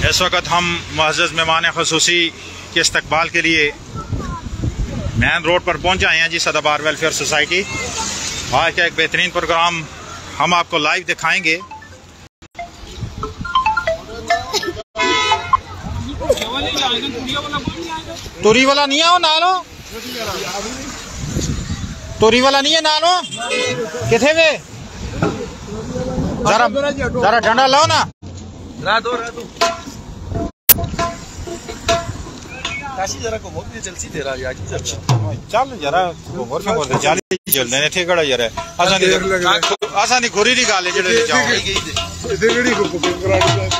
इस वक्त हम मुअज़्ज़ज़ मेहमान ख़ुसूसी के इस्तकबाल के लिए मेन रोड पर पहुंच आए हैं जी, सदाबहार वेलफेयर सोसाइटी। आज का एक बेहतरीन प्रोग्राम हम आपको लाइव दिखाएंगे। तुरी वाला नहीं है वो नालो, तुरी वाला नहीं है नालो किथे वे, जरा जरा डंडा लाओ ना। जरा को बहुत जल्दी दे रहा है चल जरा और में बोलते चल जल्दी ने थे कड़ा जरा आसानी घोरी दी गाल जेड़े ले जाओ इधर को कराड़ी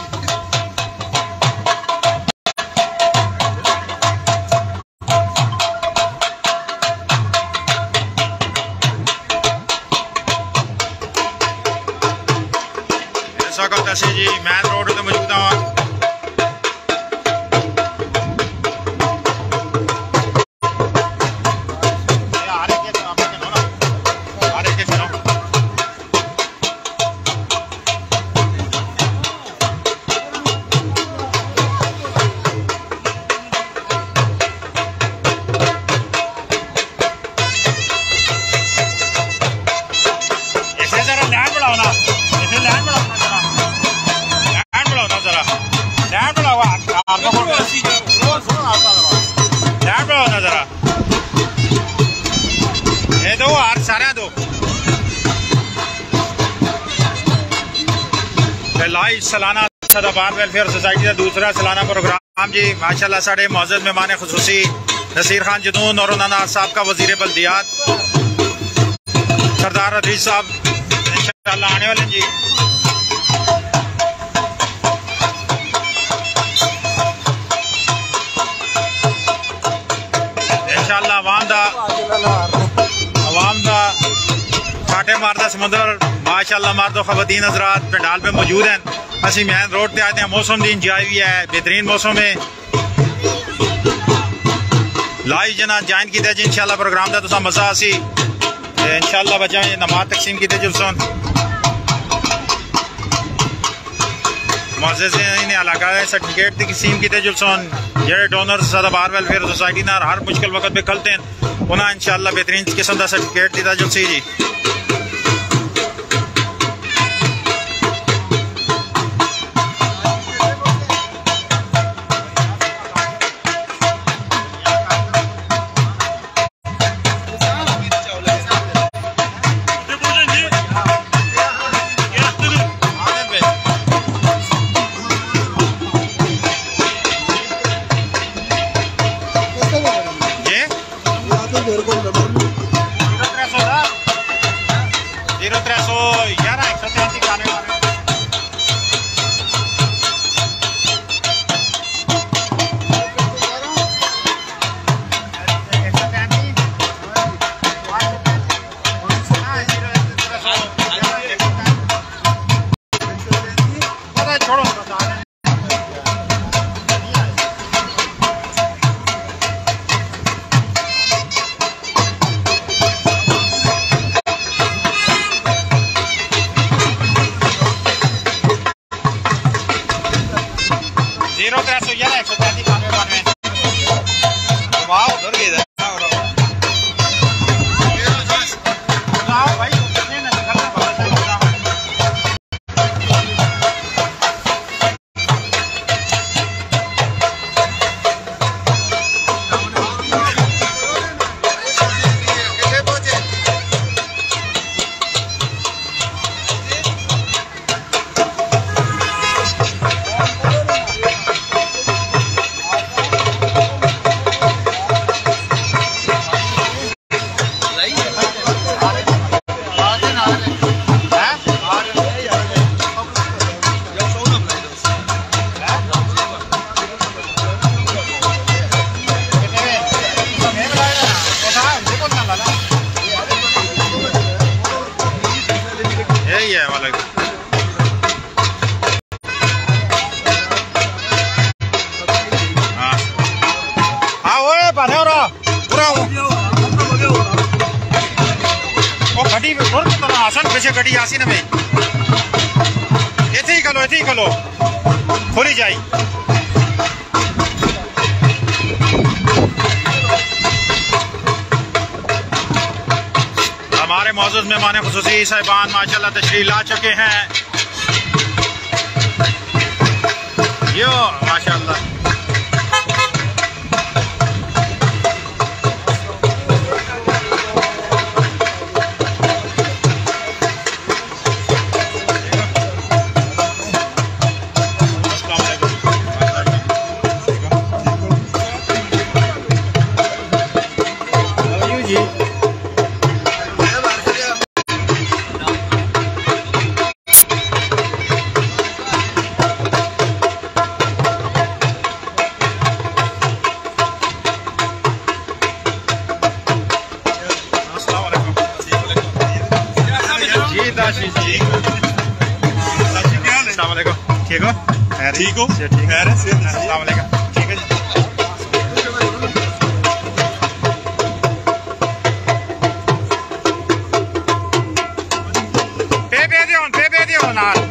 ऐसा करता से जी मेन रोड पे मौजूद हूं। लाइव सालाना सदाबहार वेलफेयर सोसाइटी का दूसरा सालाना प्रोग्राम जी माशाल्लाह साढ़े मुअज़्ज़ज़ मेहमान ख़ुसूसी नसीर खान जदून और उन्होंने साहब का वजीर बल्दियात सरदार अदीस साहब इंशाल्लाह आने वाले जी। इंशाल्लाह अवाम दा काटे मारदा समुंदर माशाल्लाह मर्दो खवातीन हज़रात पंडाल पे मौजूद हैं। असी मेन रोड पे आए हैं, मौसम दी इंजॉय भी है, बेहतरीन मौसम है। लाइव जना ज्वाइन किया जी इंशाल्लाह प्रोग्राम का तुसा मजा आसी इंशाल्लाह बच्चा नमाज तकसीम किते जुलसन मुअज़्ज़ज़ीन इलाका सर्टिफिकेट तकसीम किते जुलसन जेडे डोनर सदाबहार वेलफेयर सोसाइटी ना हर मुश्किल वक्त पे खलते हैं उन्हें इंशाल्लाह बेहतरीन किस्म का सर्टिफिकेट दिता जुलसी जी। आसन पीछे गड्डी आसी ना भाई, इथे ही खलो खुली जाए। हमारे मौजूद मेहमान खुसूसी साहिबान माशाल्लाह तशरीफ ला चुके हैं। यो माशाल्लाह ठीक हो? ठीक हो? ठीक है। अस्सलाम वालेकुम। ठीक है जी। पे दियो नाल।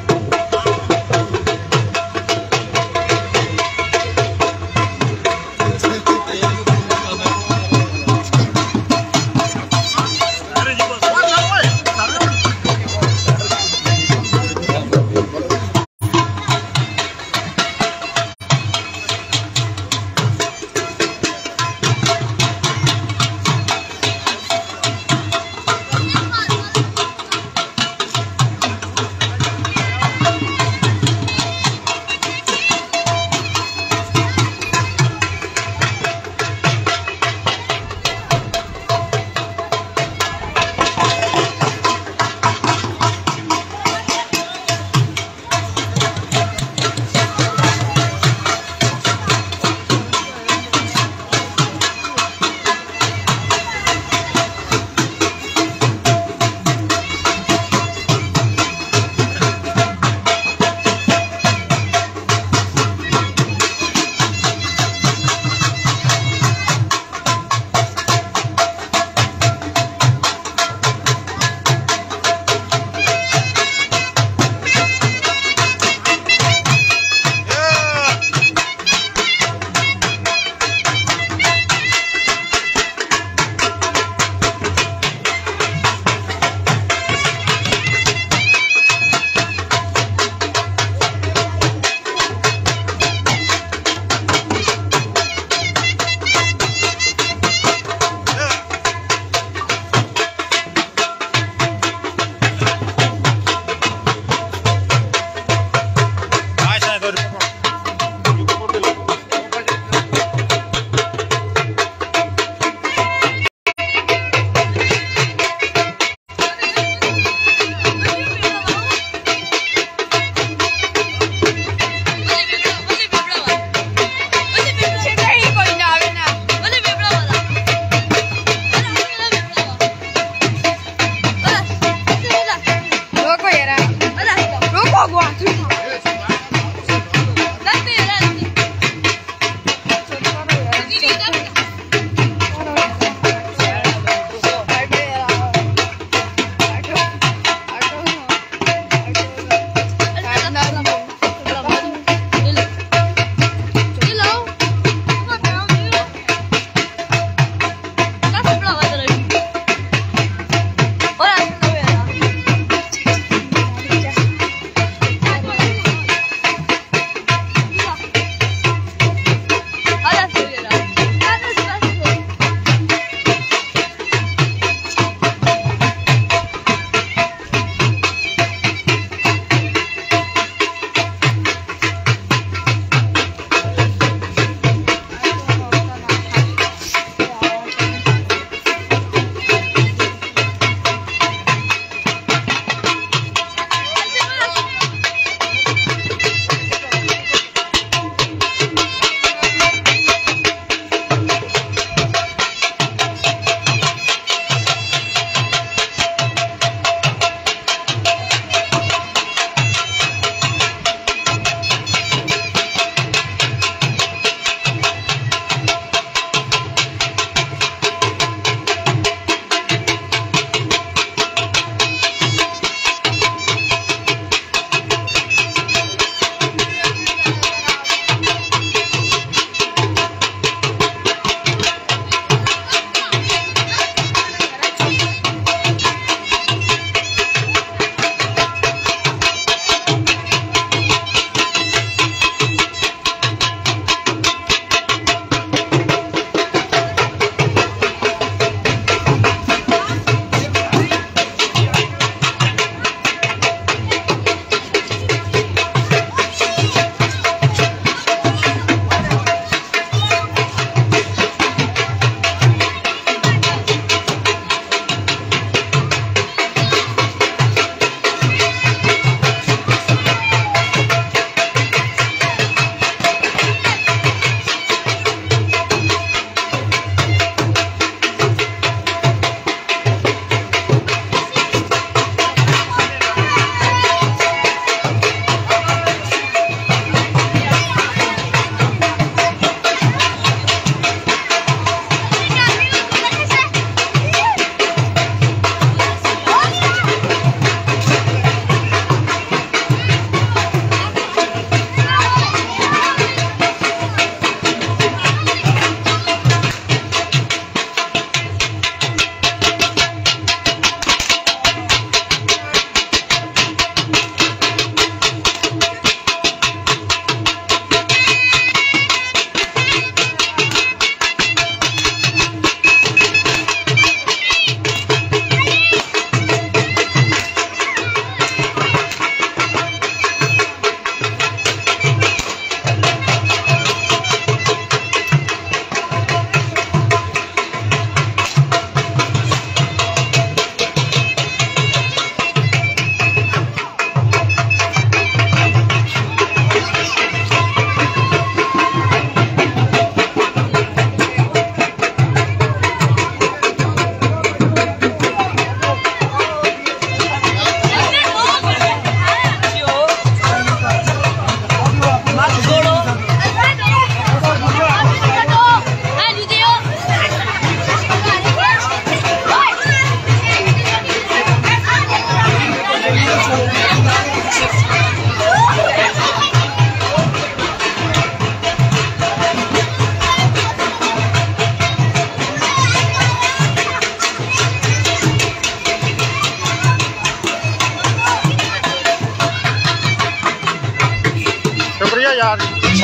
शुक्रिया यार।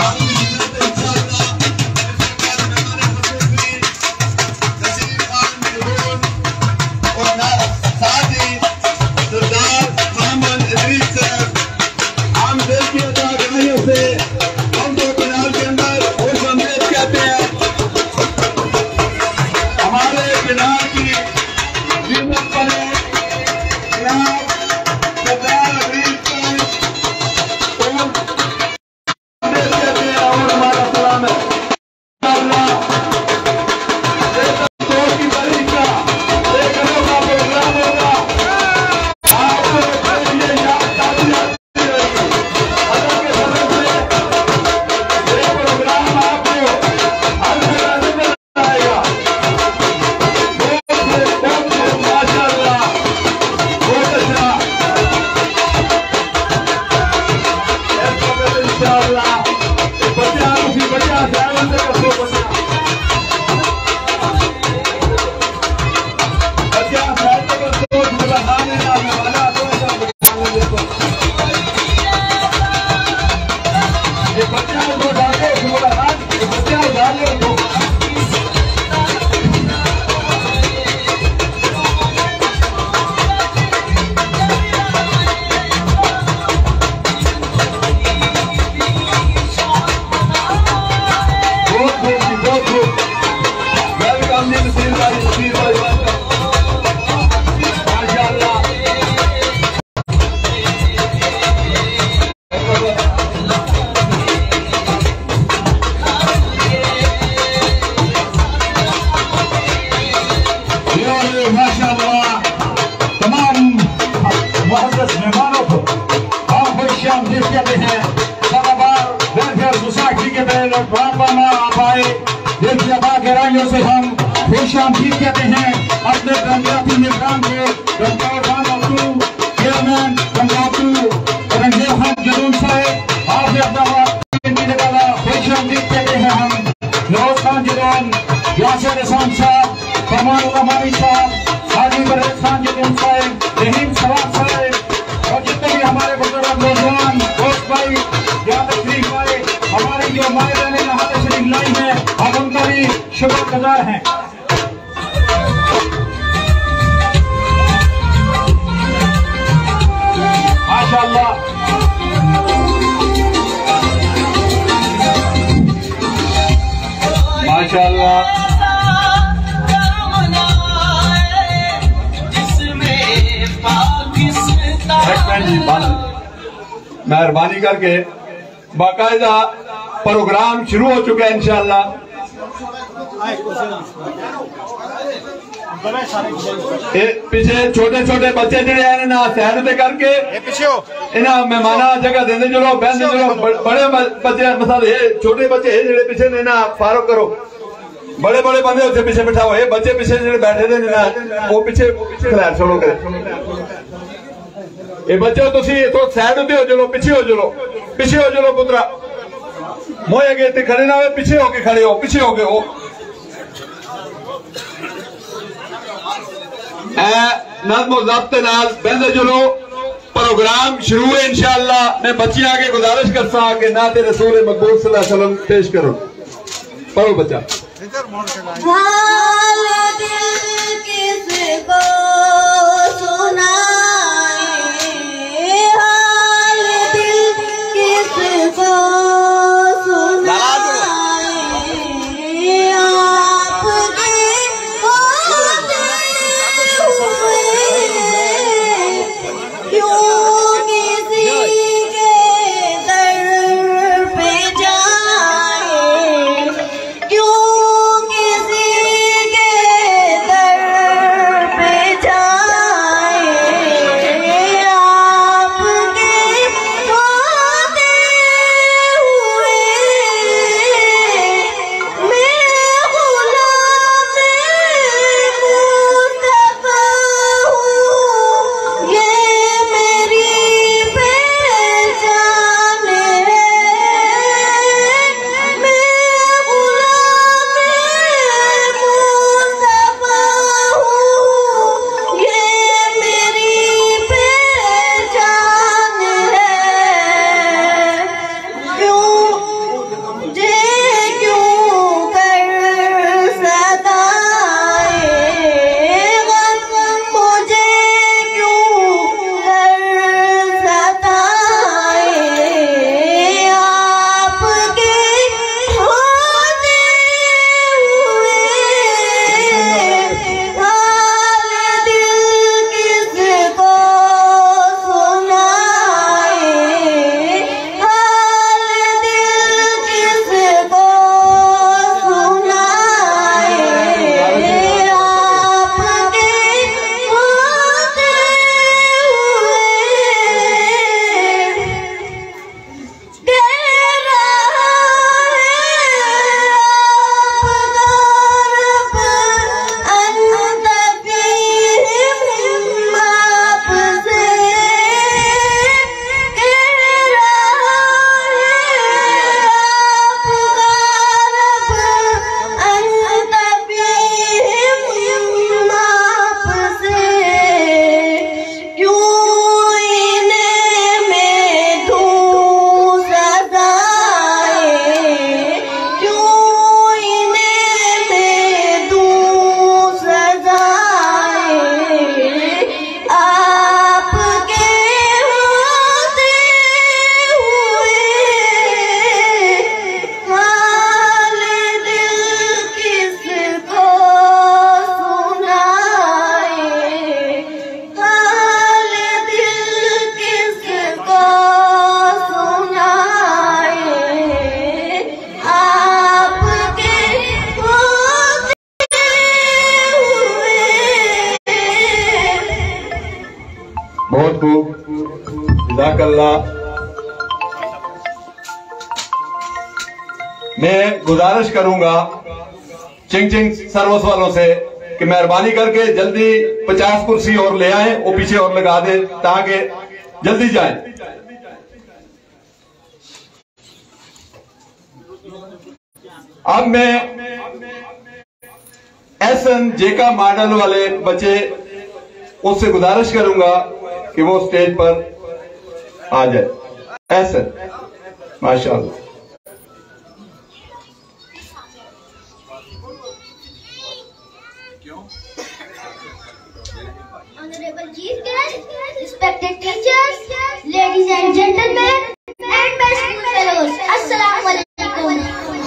से हम खुशामदीद कहते हैं अपने पंजाबी निजाम को चेयरमैन पंजाबी रंजीत खान जरूर साहब आप खुशामदीद कहते हैं हम नवाज खान जरूर यासिर एहसान साहब कमाल उलमानी साहब हाजी बरेज खान जरूर साहब रहीम सवाब साहब और जितने भी हमारे बुजुर्ग नौजवान दोस्त भाई यहाँ तशरीफ आए हमारी जो मायरे ने यहाँ तशरीफ लाई है हम उनका भी शुक्रगुजार हैं। माशाअल्लाह माशाअल्लाह मेहरबानी करके बाकायदा प्रोग्राम शुरू हो चुका है इंशाअल्लाह। पीछे छोटे छोटे बच्चे जड़े ना सैर से करके इन्हें मेहमाना जगह देंदे चलो बहते चलो बड़े बच्चे मतलब छोटे बच्चे जेडे पीछे ने ना फारो करो बड़े बड़े बंदे उसे पीछे बिठाओ ये बच्चे पीछे जो बैठे थे ना वो पीछे खैर छोड़ो करे ये बच्चे तो सैड होते हो चलो पीछे हो चलो पुत्रा मोए अगे खड़े ना हो पीछे होके खड़े हो पीछे होके हो नज़्म और ज़ब्त नाल बहते चलो प्रोग्राम शुरू है इंशाअल्लाह। मैं बच्चियां आगे गुजारिश करता कि नाते रसूल मकबूल सल्लल्लाहु अलैहि वसल्लम पेश करो। पढ़ो बच्चा। जज़ाकल्लाह। मैं गुजारिश करूंगा चिंग चिंग सर्विस वालों से कि मेहरबानी करके जल्दी 50 कुर्सी और ले आए, वो पीछे और लगा दे ताकि जल्दी जाएं। अब मैं SN जेका मॉडल वाले बच्चे उससे गुजारिश करूंगा कि वो स्टेज पर आ जाए। SN माशाअल्लाह। Honorable Chief Guest, respected teachers, ladies and gentlemen, and my school fellows, Assalamu alaikum.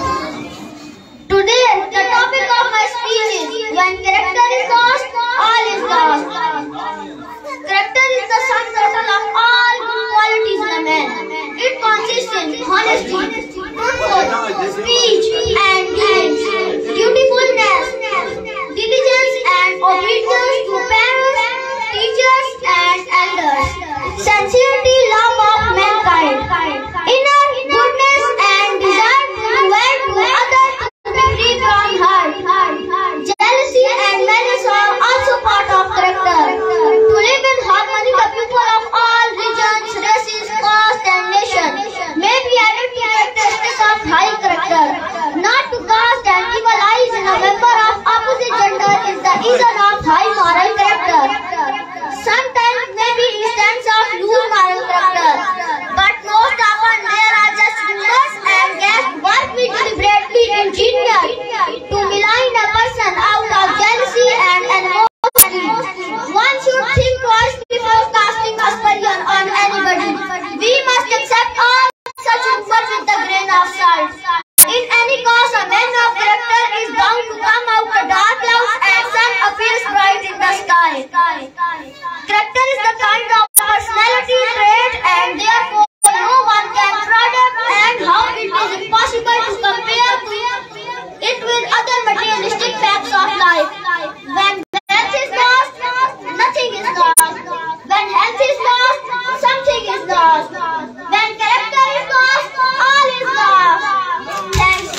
Today, the topic of my speech is when character is lost, all is lost. Character is the sum total of all good qualities in a man. It consists in honesty, truthfulness, speech and deeds, dutifulness, diligence and obedience to parents, teachers and elders, sincerity, love of mankind, inner goodness and desire to do well to others, to be free from hurt. Jealousy and malice are also part of character. To live in harmony, the people of all regions, races, castes and nations may be added to characteristics of high character. Not to cast an evil eyes in a member of opposite gender is the reason of high moral character. Sometimes may be instances of loose moral character, but most often there are just rumors and guests work with deliberately engineered to malign a person out of jealousy and animosity. One should think twice before casting aspersion on anybody. We must accept all such rumors with a grain of salt. In any case, a man of character is bound to come out the dark clouds and sun appears bright in the sky. Character is the kind of personality trait and therefore no one can product and how it is impossible to compare it with other materialistic facts of life. When wealth is lost, nothing is lost. When health is lost, something is lost. When character is lost, all is lost. Thanks.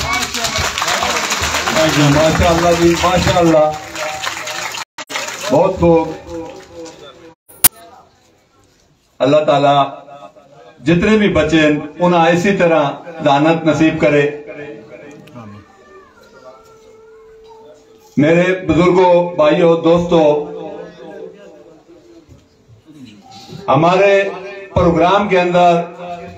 माशाअल्लाह जी, माशाअल्लाह, बहुत खूब। अल्लाह ताला जितने भी बच्चे उन्हें इसी तरह दानत नसीब करे। मेरे बुजुर्गों, भाइयों, दोस्तों, हमारे प्रोग्राम के अंदर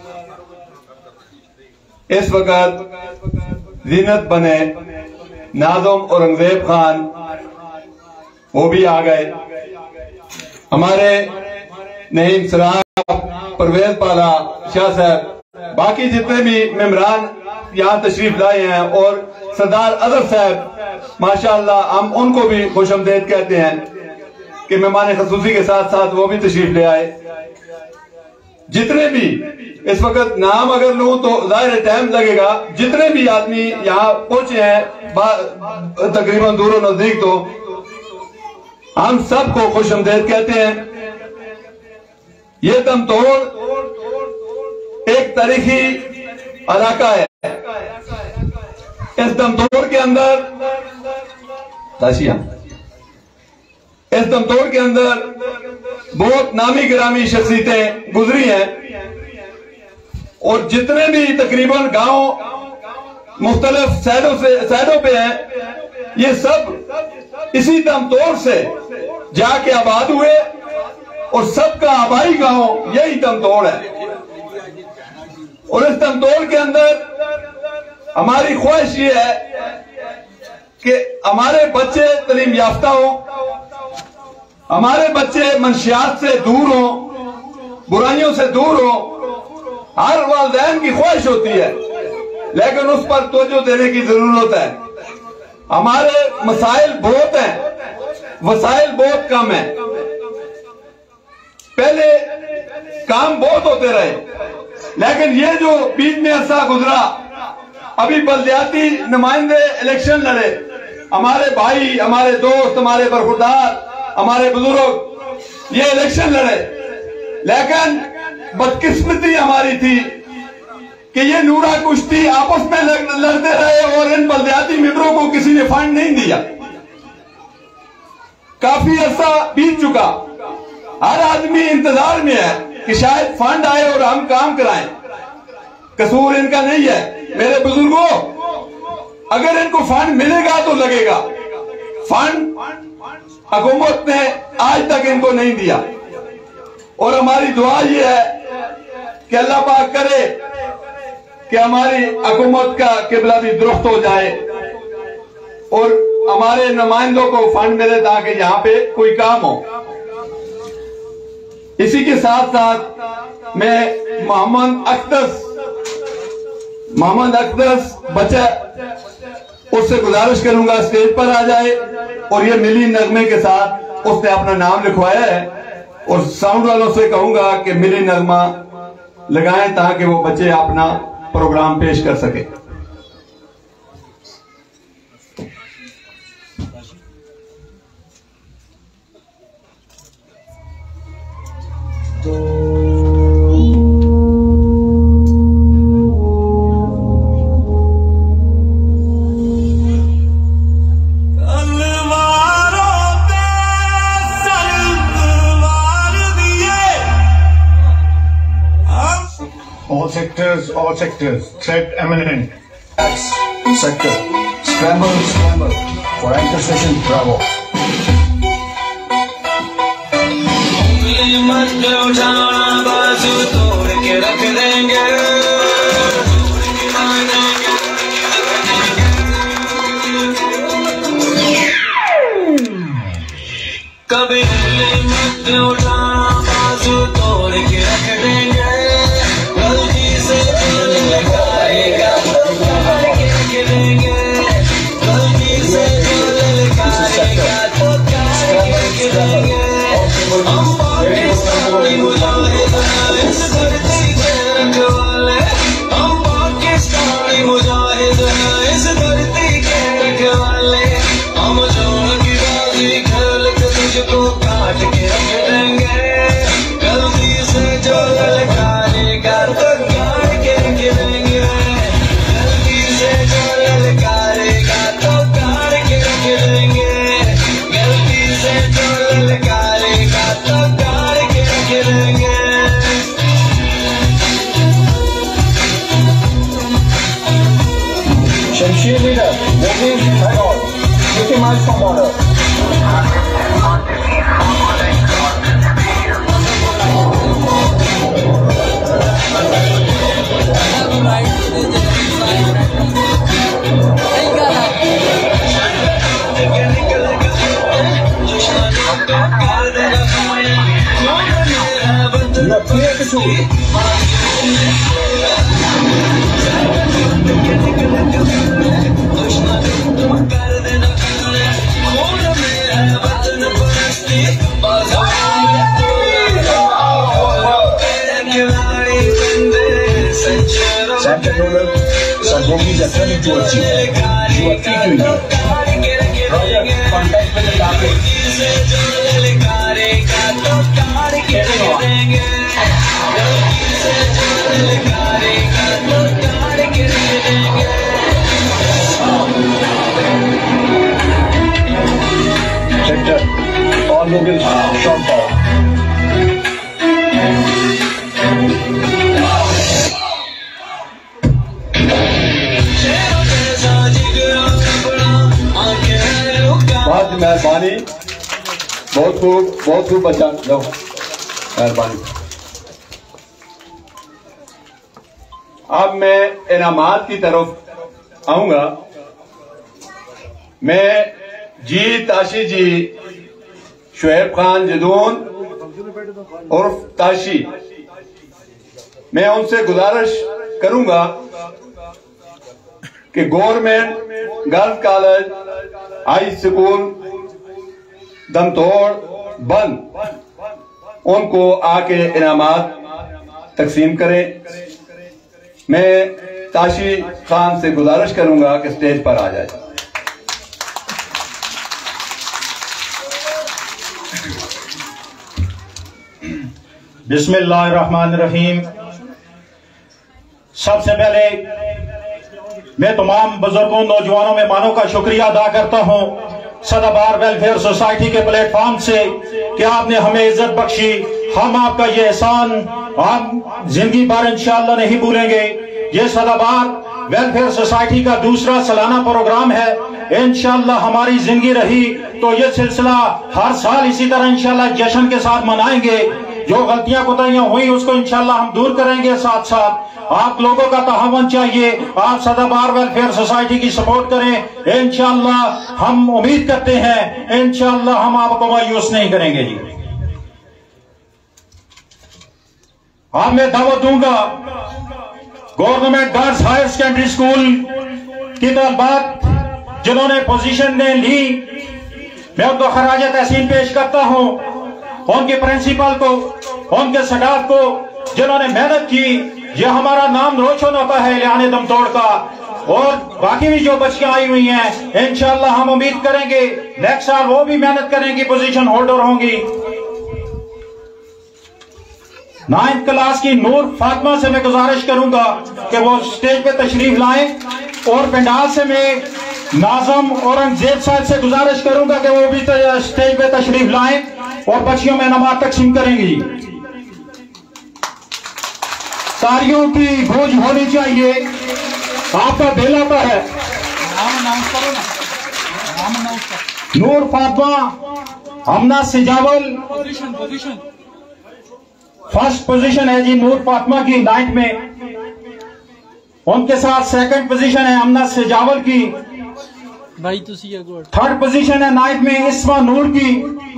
इस वक्त जीनत बने नाज़िम औरंगजेब खान, वो भी आ गए। हमारे नईम सराफ, परवेज पाला शाह साहब, बाकी जितने भी मेहमान यहाँ तशरीफ लाए हैं और सरदार अदर साहब, माशाअल्लाह, हम उनको भी खुशआमदीद कहते हैं कि मेहमान खसूसी के साथ साथ वो भी तशरीफ ले आए। जितने भी इस वक्त नाम अगर लूं तो जाहिर टाइम लगेगा, जितने भी आदमी यहाँ पहुंचे हैं तकरीबन दूर और नजदीक, तो हम सबको खुशआमदीद कहते हैं। ये दमतोड़ एक तारीखी इलाका है। इस दमतोड़ के अंदर इस दमतोड़ के अंदर बहुत नामी गिरामी शख्सियतें गुजरी हैं और जितने भी तकरीबन गांव मुख्तलिफ साइडों पे हैं, ये सब इसी दमतोड़ से जाके आबाद हुए और सबका आबाई गांव यही दमतोड़ है। और इस दमतोड़ के अंदर हमारी ख्वाहिश ये है कि हमारे बच्चे तालीम याफ्ता हो, हमारे बच्चे मंशियात से दूर हो, बुराइयों से दूर हो। हर वालिदैन की ख्वाहिश होती है, लेकिन उस पर तवज्जो देने की जरूरत है। हमारे मसाइल बहुत हैं, वसाइल बहुत कम है। पहले काम बहुत होते रहे, लेकिन ये जो बीच में अरसा गुजरा, अभी बल्दियाती नुमाइंदे इलेक्शन लड़े, हमारे भाई, हमारे दोस्त, हमारे बरखुरदार, हमारे बुजुर्ग ये इलेक्शन लड़े, लेकिन बदकिस्मती हमारी थी कि ये नूरा कुश्ती आपस में लड़ते रहे और इन बलदियाती मेंबरों को किसी ने फंड नहीं दिया। काफी अरसा बीत चुका, हर आदमी इंतजार में है कि शायद फंड आए और हम काम कराएं। कसूर इनका नहीं है मेरे बुजुर्गों, अगर इनको फंड मिलेगा तो लगेगा। फंड हुकूमत ने आज तक इनको नहीं दिया और हमारी दुआ ये है कि अल्लाह पाक करे कि हमारी हुकूमत का किबला भी दुरुस्त हो जाए और हमारे नुमाइंदों को फंड मिले ताकि यहाँ पे कोई काम हो। इसी के साथ साथ मैं मोहम्मद अख्तस बच्चा उससे गुजारिश करूंगा स्टेज पर आ जाए और ये मिली नगमे के साथ उसने अपना नाम लिखवाया है और साउंड वालों से कहूंगा कि मिली नगमा लगाएं ताकि वो बच्चे अपना प्रोग्राम पेश कर सके। All sectors, threat imminent. X sector, scramble for anchor station Bravo. बाजू तोड़ के रख देंगे, कभी मत उठाना, बाजू तोड़ के रख देंगे। गलती से दिल लगाएगा तो काट के रख देंगे, गलती से दिल लगाएगा तो काट के रख देंगे। हम पाकिस्तानी मुजाहिद हैं इस धरती के रखवाले, हम पाकिस्तानी मुजाहिद हैं इस धरती के रखवाले। हम जोड़ की बाजी खेल के तुझको काट के रख देंगे, गलती से जो ललकारेगा तो काट के रख देंगे, गलती से जो ललकारेगा तो काट के रख देंगे, गलती से जो ललकारेगा तो काट के रख देंगे। Shamshir leader, moving head on, 50 miles from border. Santa Roller, Sangomi is attending to achieve. You are free to enjoy. Roger, contact with the target. Sector, all mobiles, short power. बहुत मेहरबानी, बहुत खूब बचा लो, मेहरबानी। अब मैं इनामात की तरफ आऊंगा। मैं जी ताशी जी, शुएब खान जदून उर्फ ताशी, मैं उनसे गुजारिश करूंगा कि government girls college high school Damtour बंद उनको आके इनामात तकसीम करें। मैं ताशी खान से गुजारिश करूंगा कि स्टेज पर आ जाए। बिस्मिल्लाहिर्रहमानिर्रहीम। सबसे पहले मैं तमाम बुजुर्गों, नौजवानों, मेहमानों का शुक्रिया अदा करता हूं सदाबार वेलफेयर सोसाइटी के प्लेटफॉर्म से कि आपने हमें इज्जत बख्शी। हम आपका ये एहसान हम जिंदगी भर इंशाअल्लाह नहीं भूलेंगे। ये सदाबार वेलफेयर सोसाइटी का दूसरा सालाना प्रोग्राम है। इंशाअल्लाह हमारी जिंदगी रही तो ये सिलसिला हर साल इसी तरह इंशाअल्लाह जश्न के साथ मनाएंगे। जो गलतियां कोताहियां हुई उसको इंशाअल्लाह हम दूर करेंगे। साथ साथ आप लोगों का तावन चाहिए। आप सदाबार वेलफेयर सोसाइटी की सपोर्ट करें। इंशाअल्लाह हम उम्मीद करते हैं इंशाअल्लाह हम आपको मायूस नहीं करेंगे जी। अब मैं दावत दूंगा government girls higher secondary school की तलबात जिन्होंने पोजीशन ने ली, मैं उनको खराज तहसीन पेश करता हूं। उनके प्रिंसिपल को, उनके स्टाफ को जिन्होंने मेहनत की, ये हमारा नाम रोशन होता है लियाने दमतोड़ का। और बाकी भी जो बच्चियां आई हुई हैं इंशाअल्लाह हम उम्मीद करेंगे नेक्स्ट साल वो भी मेहनत करेंगी, पोजीशन होल्डर होंगी। 9th क्लास की नूर फातिमा से मैं गुजारिश करूंगा कि वो स्टेज पे तशरीफ लाएं। और पंडाल से मैं नाजम औरंगजेब साहब से गुजारिश करूंगा कि वो भी स्टेज पे तशरीफ लाएं और बच्चियों में नमाज तकसीम करेंगी। तालियों की गूंज होनी चाहिए। आपका दिल आता है। नूर फातिमा अमना सिजावल फर्स्ट पोजीशन है जी नूर फातिमा की 9th में। उनके साथ सेकंड पोजीशन है अमना सिजावल की। भाई थर्ड पोजीशन है 9th में इस्मा नूर की।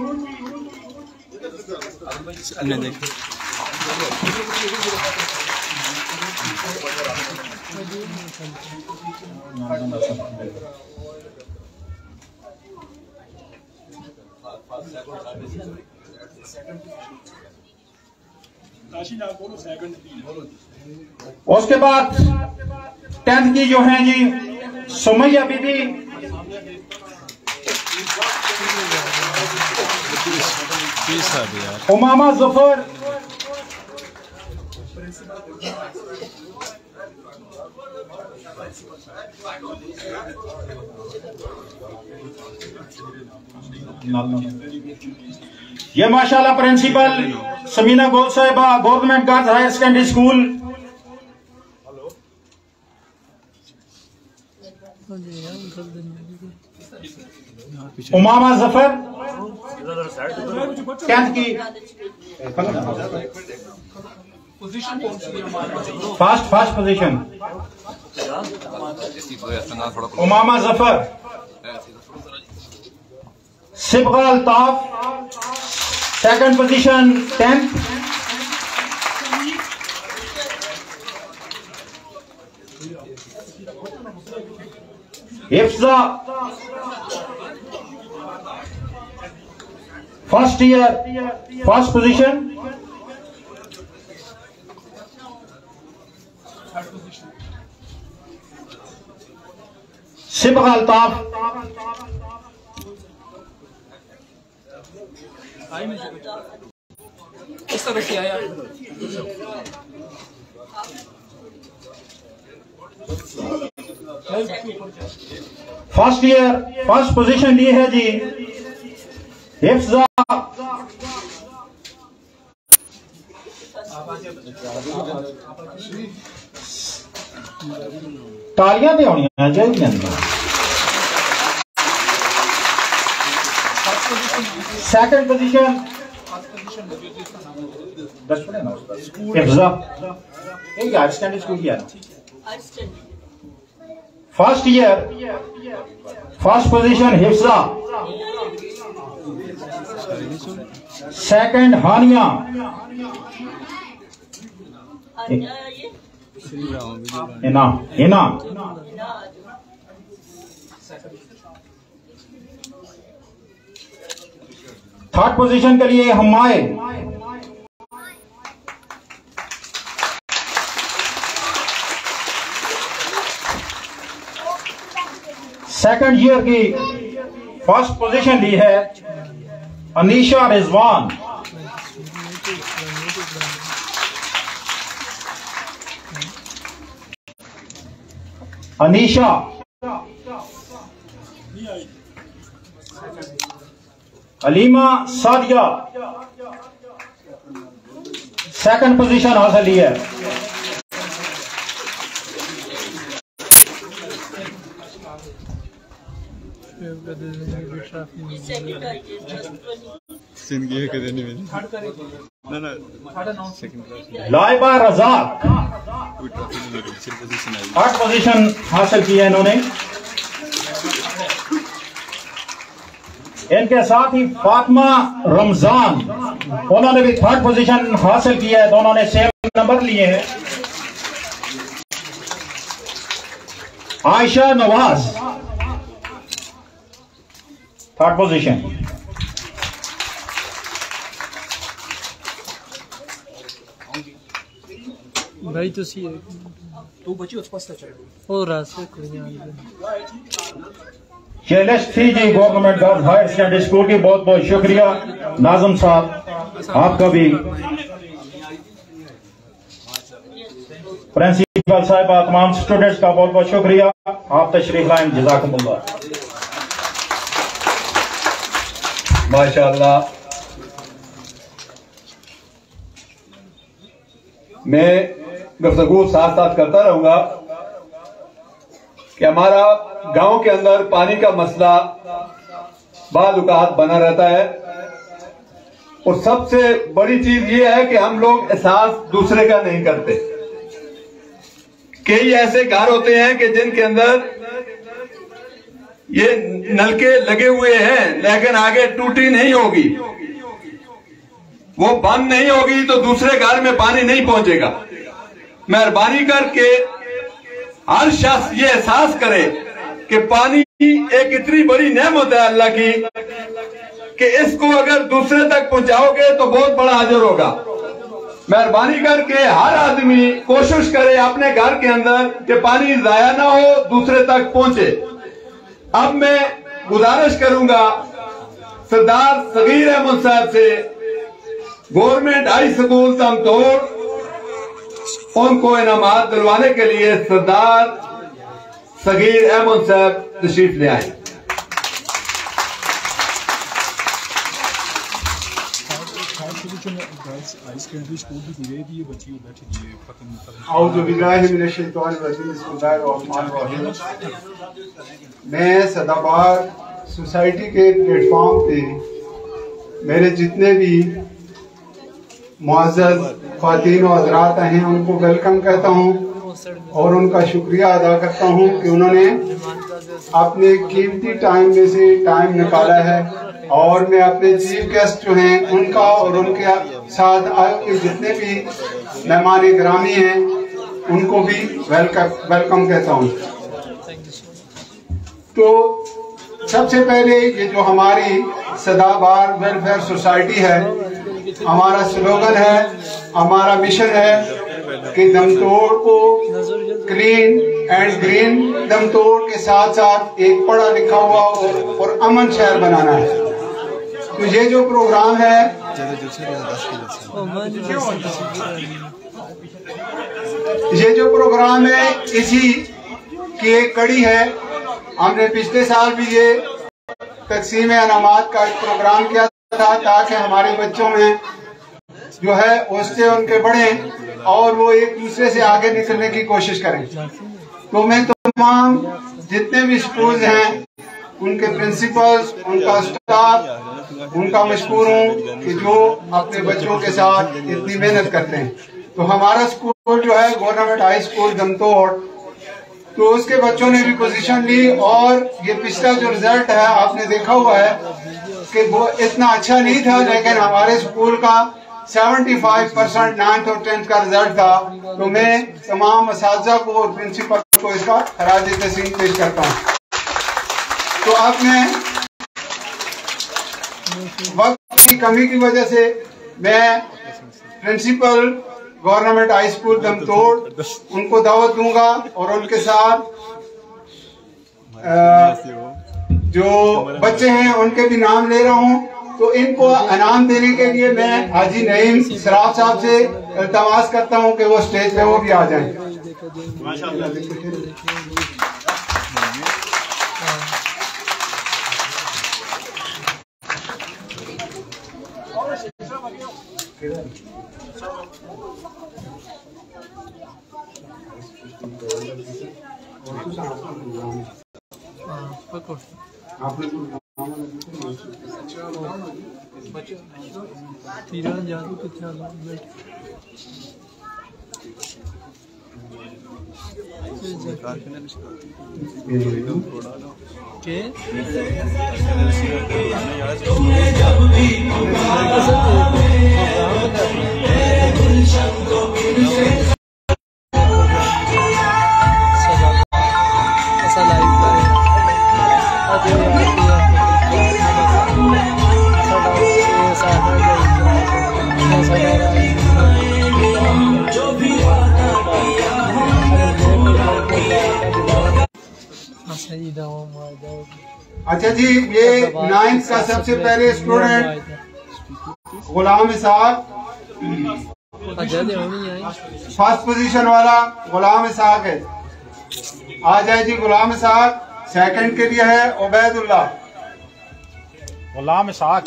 उसके बाद 10th की जो है जी सुमैया बीबी, उमामा जफर, ये माशाल्लाह प्रिंसिपल समीना गोल साहिबा government girls higher secondary school. Umama Zafar 10th की first position. Umama Zafar, Sibgha Altaf second position 10th। Hifza first year first position. Sibgha Altaf इस तरह से आया। फर्स्ट ईयर फर्स्ट पोजीशन ली है जी हिफ्जा। तालियां तो होनी चाहिए। सेकंड पोजीशन हिफ्जा, एक हायर सेकेंडरी स्कूल किया। First year first position Hifza, second Hania, Hina Hina. Third position के लिए हमारे सेकंड ईयर की फर्स्ट पोजीशन ली है अनीशा रिजवान। अनीशा, अलीमा सादिया, सेकंड पोजीशन हासिल की है। लाइबा रज़ाक 8 पोजीशन हासिल की है इन्होंने। इनके साथ ही फातिमा रमजान, उन्होंने भी 3rd पोजीशन हासिल की है। दोनों ने सेम नंबर लिए हैं। Ayesha Nawaz 3rd position. भाई तू बची उस पास चल और रास्ते कोई नहीं। Shailesh ji government girls higher secondary school की बहुत बहुत शुक्रिया। नाज़म साहब आपका भी, प्रिंसिपल साहिबा, तमाम स्टूडेंट्स का बहुत बहुत शुक्रिया। आप तशरीफ लाएं, जज़ाकुमुल्लाह। माशाअल्लाह। मैं गुफ्तगू साथ साथ करता रहूंगा कि हमारा गांव के अंदर पानी का मसला बाद औक़ात बना रहता है, और सबसे बड़ी चीज ये है कि हम लोग एहसास दूसरे का नहीं करते। कई ऐसे घर होते हैं कि जिनके अंदर ये नलके लगे हुए हैं लेकिन आगे टूटी नहीं होगी, वो बंद नहीं होगी तो दूसरे घर में पानी नहीं पहुंचेगा। मेहरबानी करके हर शख्स ये एहसास करे कि पानी एक इतनी बड़ी नेमत है अल्लाह की कि इसको अगर दूसरे तक पहुंचाओगे तो बहुत बड़ा अजर होगा। मेहरबानी करके हर आदमी कोशिश करे अपने घर के अंदर कि पानी जाया ना हो, दूसरे तक पहुंचे। अब मैं गुजारिश करूंगा सरदार सगीर अहमद साहब से, गवर्नमेंट हाई स्कूल तमतोड़, उनको इनामात दिलवाने के लिए सरदार सगीर अहमद साहब तशरीफ ले आए। मैं सदाबार सोसाइटी के प्लेटफॉर्म पे मेरे जितने भी मुअज़्ज़ज़ ख़वातीन और हज़रात हैं उनको वेलकम कहता हूँ और उनका शुक्रिया अदा करता हूँ कि उन्होंने अपने कीमती टाइम में से टाइम निकाला है। और मैं अपने चीफ गेस्ट जो हैं उनका और उनके साथ आए हुए जितने भी मेहमान गिरामी हैं उनको भी वेलकम कहता हूँ। तो सबसे पहले ये जो हमारी सदाबार वेलफेयर सोसाइटी है, हमारा स्लोगन है, हमारा मिशन है कि दमतोड़ को क्लीन एंड ग्रीन, दमतोड़ के साथ साथ एक पढ़ा लिखा हुआ और अमन शहर बनाना है। तो ये जो प्रोग्राम है इसी की एक कड़ी है। हमने पिछले साल भी ये तकसीम अनामात का एक प्रोग्राम किया था ताकि हमारे बच्चों में जो है हौसले उनके बढ़े और वो एक दूसरे से आगे निकलने की कोशिश करें। तो मैं तमाम जितने भी स्कूल हैं उनके प्रिंसिपल्स, उनका स्टाफ, उनका मशकूर हूँ कि जो अपने बच्चों के साथ इतनी मेहनत करते हैं। तो हमारा स्कूल जो है गवर्नमेंट हाई स्कूल दमतोड़, तो उसके बच्चों ने भी पोजीशन ली और ये पिछला जो रिजल्ट है आपने देखा हुआ है कि वो इतना अच्छा नहीं था, लेकिन हमारे स्कूल का 75% 9th और 10th का रिजल्ट था। तो मैं तमाम असातिज़ा को और प्रिंसिपल को इसका खराज तहसीन पेश करता हूँ। तो अब मैं वक्त की कमी की वजह से मैं principal government high school Damtour उनको दावत दूंगा और उनके साथ जो बच्चे हैं उनके भी नाम ले रहा हूं। तो इनको इनाम देने के लिए मैं हाजी नईम सराफ साहब से इल्तमास करता हूं कि वो स्टेज पे वो भी आ जाएं। अच्छा जी, ये 9th का सबसे पहले student Ghulam Ishaq, first position वाला गुलाम इसहाक है। आ जाए जी गुलाम इसहाक। सेकंड के लिए है Ubaidullah. Ghulam Ishaq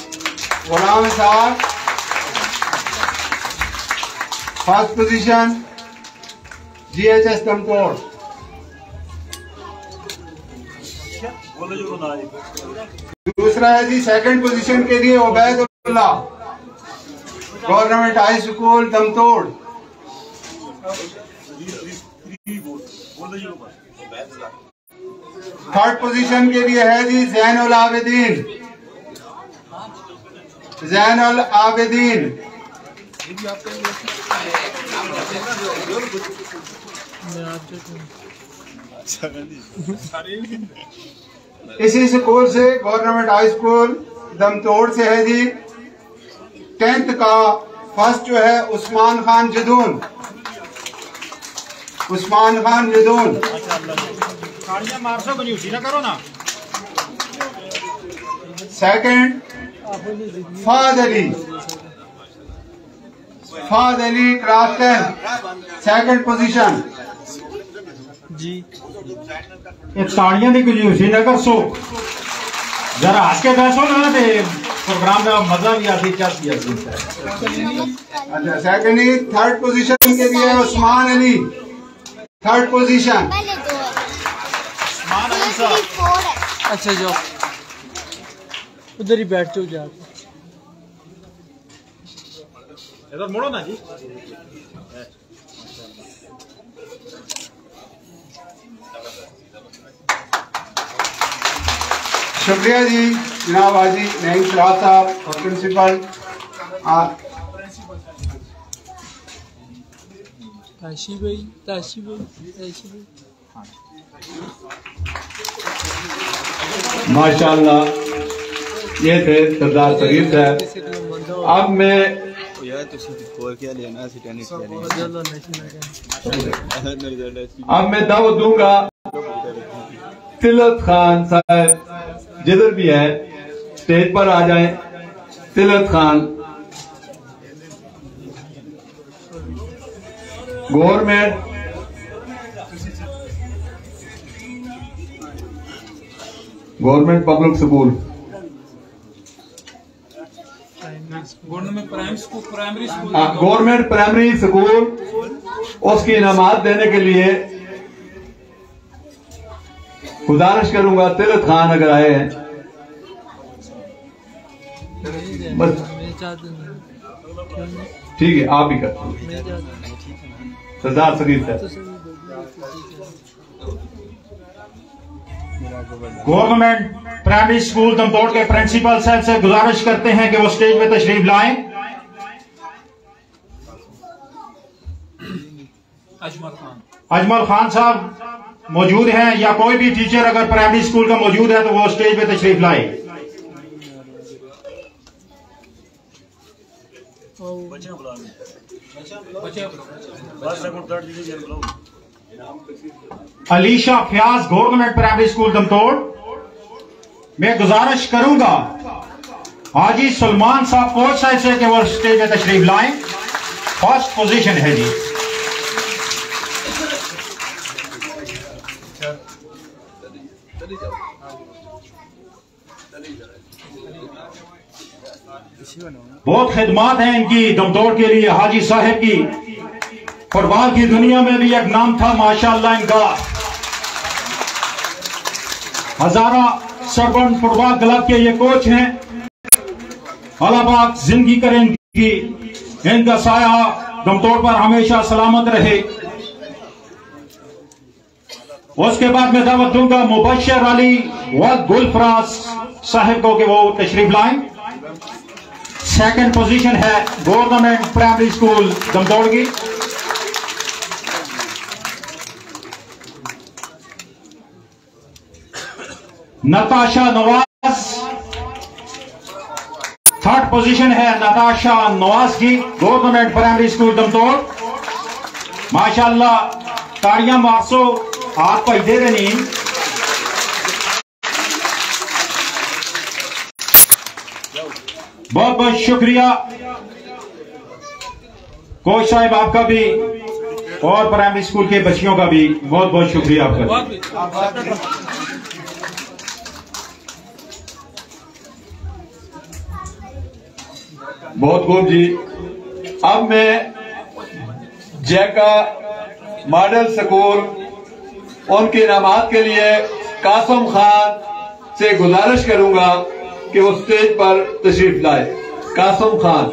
first position GHS Damtour. दूसरा है जी सेकंड पोजीशन के लिए Ubaidullah, government high school Damtour. Third position के लिए है जी ज़ैनुल आबिदीन। इसी स्कूल से गवर्नमेंट हाई स्कूल दमतोड़ से है जी 10th का फर्स्ट जो है Usman Khan Jadoon. Second Fahad Ali class 10 second position जी। ताड़ियां की कंजूसी न कर सो, जरा हस के बैठो ना, प्रोग्राम का मजा भी आती चाहती है। अच्छा, सेकंड ही थर्ड पोजीशन के लिए उस्मान अली, थर्ड पोजीशन। अच्छा जाओ उधर ही बैठ जाओ जाके। इधर मुड़ो ना जी। शुक्रिया जी जनाब हाजी नईम शराफ साहब और प्रिंसिपल। ताशी भाई माशाल्लाह, ये थे सरदार सगीर साहब। अब मैं दावत दूंगा तिलत खान साहब, जिधर भी है स्टेज पर आ जाएं। Tilat Khan government public school, government primary school, उसकी इनामात देने के लिए गुजारिश करूंगा तिलत खान अगर आए हैं बस ठीक है, आप ही कर सरदार सगीर साहब। गवर्नमेंट प्राइमरी स्कूल दमतोड़ के प्रिंसिपल साहब से गुजारिश करते हैं कि वो स्टेज पे तशरीफ लाएं। अजमल खान साहब मौजूद हैं, या कोई भी टीचर अगर प्राइमरी स्कूल का मौजूद है तो वो स्टेज पे तशरीफ लाए। Alisha Fayaz government primary school Damtour, मैं गुजारिश करूंगा हाजी सलमान साहब कोच साहब से कि वो स्टेज पे तशरीफ लाएं। फर्स्ट पोजीशन है जी। बहुत खिदमात हैं इनकी दमतोड़ के लिए। हाजी साहब की फुटबॉल की दुनिया में भी एक नाम था माशाअल्लाह इनका। हजारा सरबन फुटबॉल क्लब के ये कोच हैं। अल्लाह पाक जिंदगी करें इनकी, इनका साया दमतोड़ पर हमेशा सलामत रहे। उसके बाद मैं दावत दूंगा मुबश्शिर अली व गुलफराज साहब को कि वो तशरीफ लाएं। सेकंड पोजीशन है गवर्नमेंट प्राइमरी स्कूल दमतोड़ की। नताशा नवाज थर्ड पोजीशन है नताशा नवाज की गवर्नमेंट प्राइमरी स्कूल दमतोड़। माशाअल्लाह ताड़ियां मारसो, हाथ पाई दे रहे नहीं। बहुत बहुत शुक्रिया कोच साहब आपका भी और प्राइमरी स्कूल के बच्चियों का भी बहुत बहुत शुक्रिया आपका। बहुत खूब जी। अब मैं जैका मॉडल स्कूल उनके इनामात के लिए कासिम खान से गुजारिश करूंगा कि वो स्टेज पर तशरीफ लाए। कासिम खान।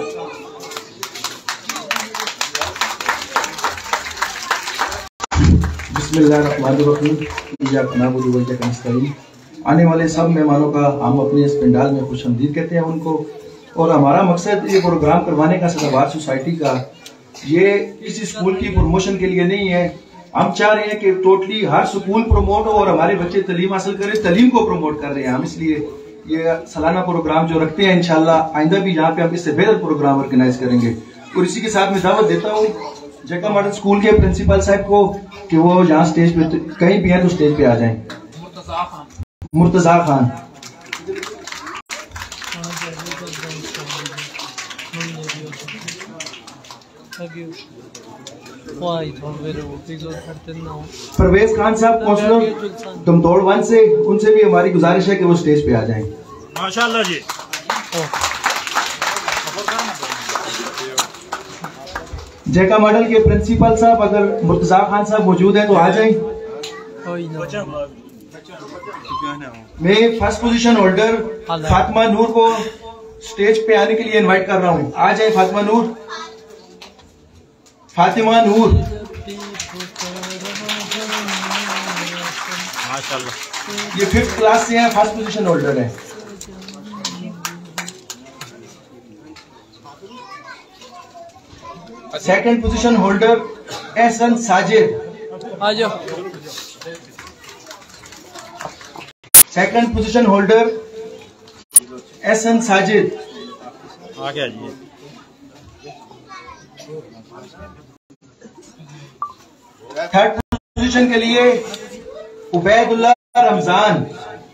बिस्मिल्लाहिर्रहमानिर्रहीम। आने वाले सब मेहमानों का हम अपने इस पंडाल में खुशामदीद कहते हैं उनको। और हमारा मकसद ये प्रोग्राम करवाने का सदाबहार सोसाइटी का, ये किसी स्कूल की प्रमोशन के लिए नहीं है। हम चाह रहे हैं कि टोटली हर स्कूल प्रमोट हो और हमारे बच्चे तालीम हासिल करें, तालीम को प्रमोट कर रहे हैं हम। इसलिए ये सालाना प्रोग्राम जो रखते हैं इंशाल्लाह आइंदा भी यहाँ पे हम इससे बेहतर प्रोग्राम ऑर्गेनाइज करेंगे। और इसी के साथ मैं दावत देता हूँ जैका मॉडल स्कूल के प्रिंसिपल साहब को कि वो यहाँ स्टेज पे कहीं भी है तो स्टेज पे आ जाएं। मुर्तजा खान। परवेज खान साहब काउंसलर दमतोड़ 1 से, उनसे भी हमारी गुजारिश है कि वो स्टेज पे आ जाएं। माशाअल्लाह जी। जैका मॉडल के प्रिंसिपल साहब अगर मुर्तजा खान साहब मौजूद हैं तो आ जाएं। मैं first position holder Fatima Noor को स्टेज पे आने के लिए इनवाइट कर रहा हूँ। आ जाए फातिमा नूर। फातिमा नूर माशाअल्लाह, ये 5th क्लास से हैं, फर्स्ट पोजीशन होल्डर है। Second position holder Ehsan Sajid. आ जाओ। Second position holder Ehsan Sajid आ गया जी। थर्ड पोजीशन के लिए उबैदुल्लाह रमजान।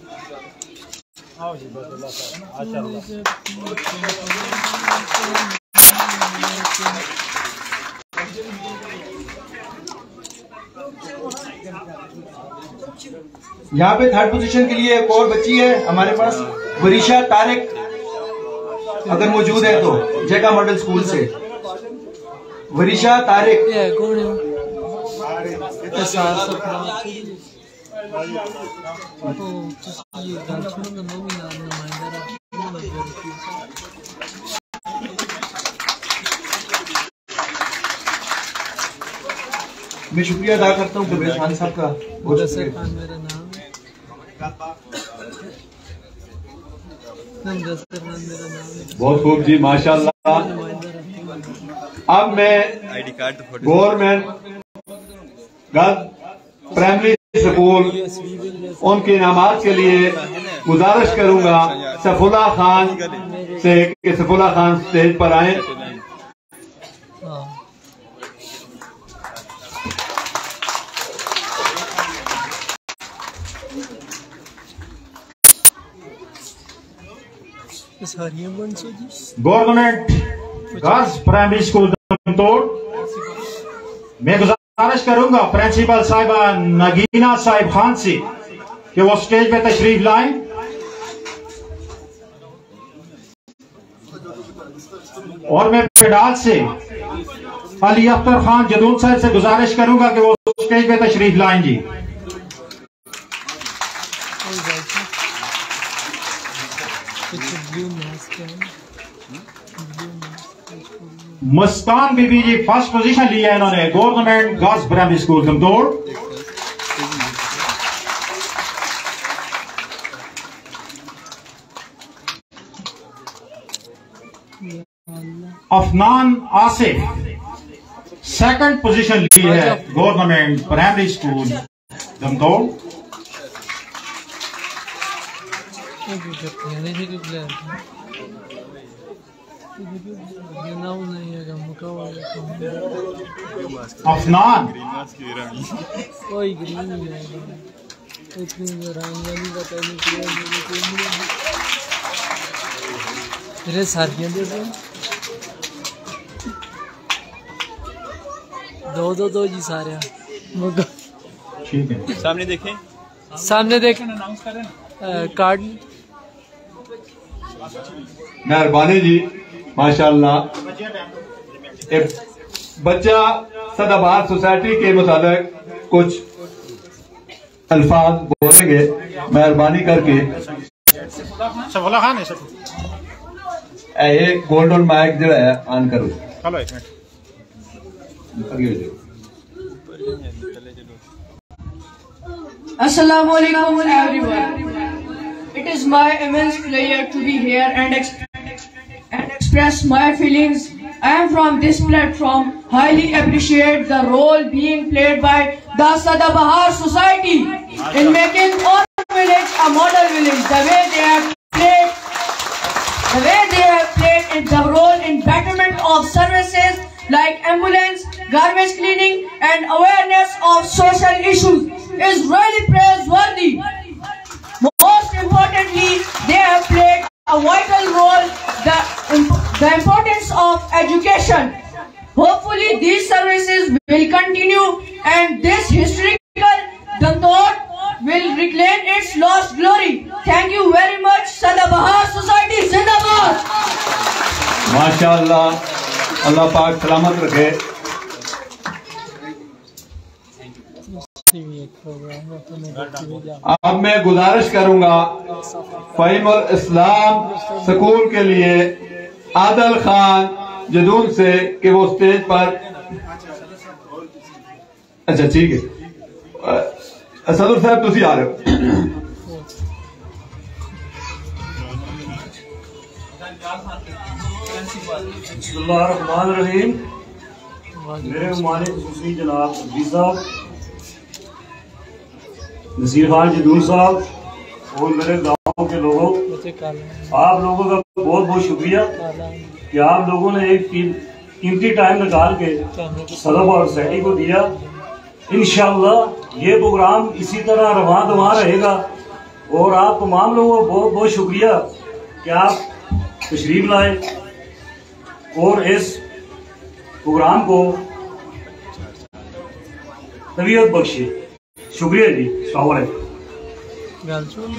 यहाँ पे थर्ड पोजीशन के लिए एक और बच्ची है हमारे पास, वरीशा तारिक, अगर मौजूद है तो जैका मॉडल स्कूल से वरीशा तारिक। मैं शुक्रिया अदा करता हूँ परवेज खान साहब का। मुदस्सिर खान मेरा नाम है। बहुत खूब जी माशाल्लाह। अब मैं गवर्नमेंट प्राइमरी स्कूल उनके इनामात के लिए गुजारिश करूंगा सफुला खान से कि सफुला खान स्टेज पर आए। Government girls primary school Damtour, मैं गुजारिश करूंगा प्रिंसिपल साहिबा नगीना साहिब खान से कि वो स्टेज पे तशरीफ लाएं। और मैं पेडाल से अली अख्तर खान जदून साहब से गुजारिश करूंगा कि वो स्टेज पे तशरीफ लाएं जी। मुस्कान बीबी जी फर्स्ट पोजीशन ली है इन्होंने, government girls primary school Damtour. Afnan Asif second position ली है, government primary school Damtour. Afnan मेरे साथियों दो जी सारे ठीक है। सामने देखें अनाउंस करें कार्ड। मेहरबानी जी, माशाल्लाह। एक बच्चा सदाबहार सोसाइटी के मुताबिक कुछ अल्फाज बोलेंगे, मेहरबानी करके। सफला खान है सब ये गोल्डन माइक जो है ऑन करो। चलो एक minute. Assalamu alaikum everyone. It is my immense pleasure to be here and express my feelings. I am from this platform highly appreciate the role being played by the Sadabahar Society in making our village a model village. The way they have played the role in betterment of services like ambulance, garbage cleaning and awareness of social issues is really praiseworthy. Most importantly, they have played a vital role the importance of education. Hopefully these services will continue and this historical Dantod will reclaim its lost glory. Thank you very much. Sadabahar Society Zindabad. माशाअल्लाह, अल्लाह पाक सलामत रखे। अब मैं गुजारिश करूंगा फ़हीमुल Islam school के लिए आदिल खान जदून से कि वो स्टेज पर। अच्छा ठीक है, सदर साहब तुसी आ रहे हो। बिस्मिल्लाहिर्रहमानिर्रहीम। मेरे मालिक खुशी जनाब रब्बी साहब, नसीर खान जदून साहब और मेरे गांव के लोगों, आप लोगों का बहुत बहुत शुक्रिया कि आप लोगों ने एक कीमती टाइम निकाल के सदाबहार सोसाइटी को दिया। इंशाअल्लाह ये प्रोग्राम इसी तरह रवां दवां रहेगा और आप तमाम लोगों को बहुत बहुत शुक्रिया कि आप तशरीफ लाए और इस प्रोग्राम को तबीयत बख्शे। शुक्रिया जी। अस्सलाम वालेकुम।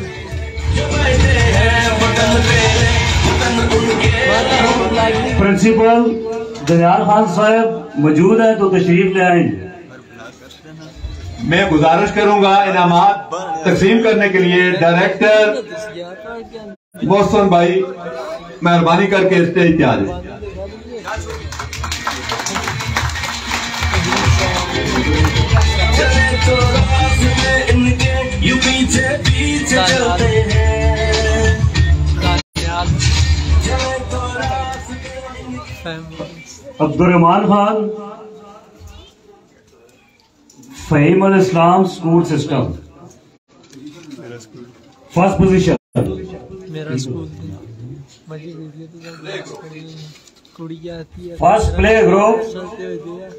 प्रिंसिपल दनियाल खान साहब मौजूद है तो तशरीफ ले आएंगे। मैं गुजारिश करूंगा इनामात तकसीम करने के लिए डायरेक्टर मोहसन भाई मेहरबानी करके स्टेज पे आ जाए। Abdurrahman Khan, Fahimul Islam school system, first position. मेरा school first play group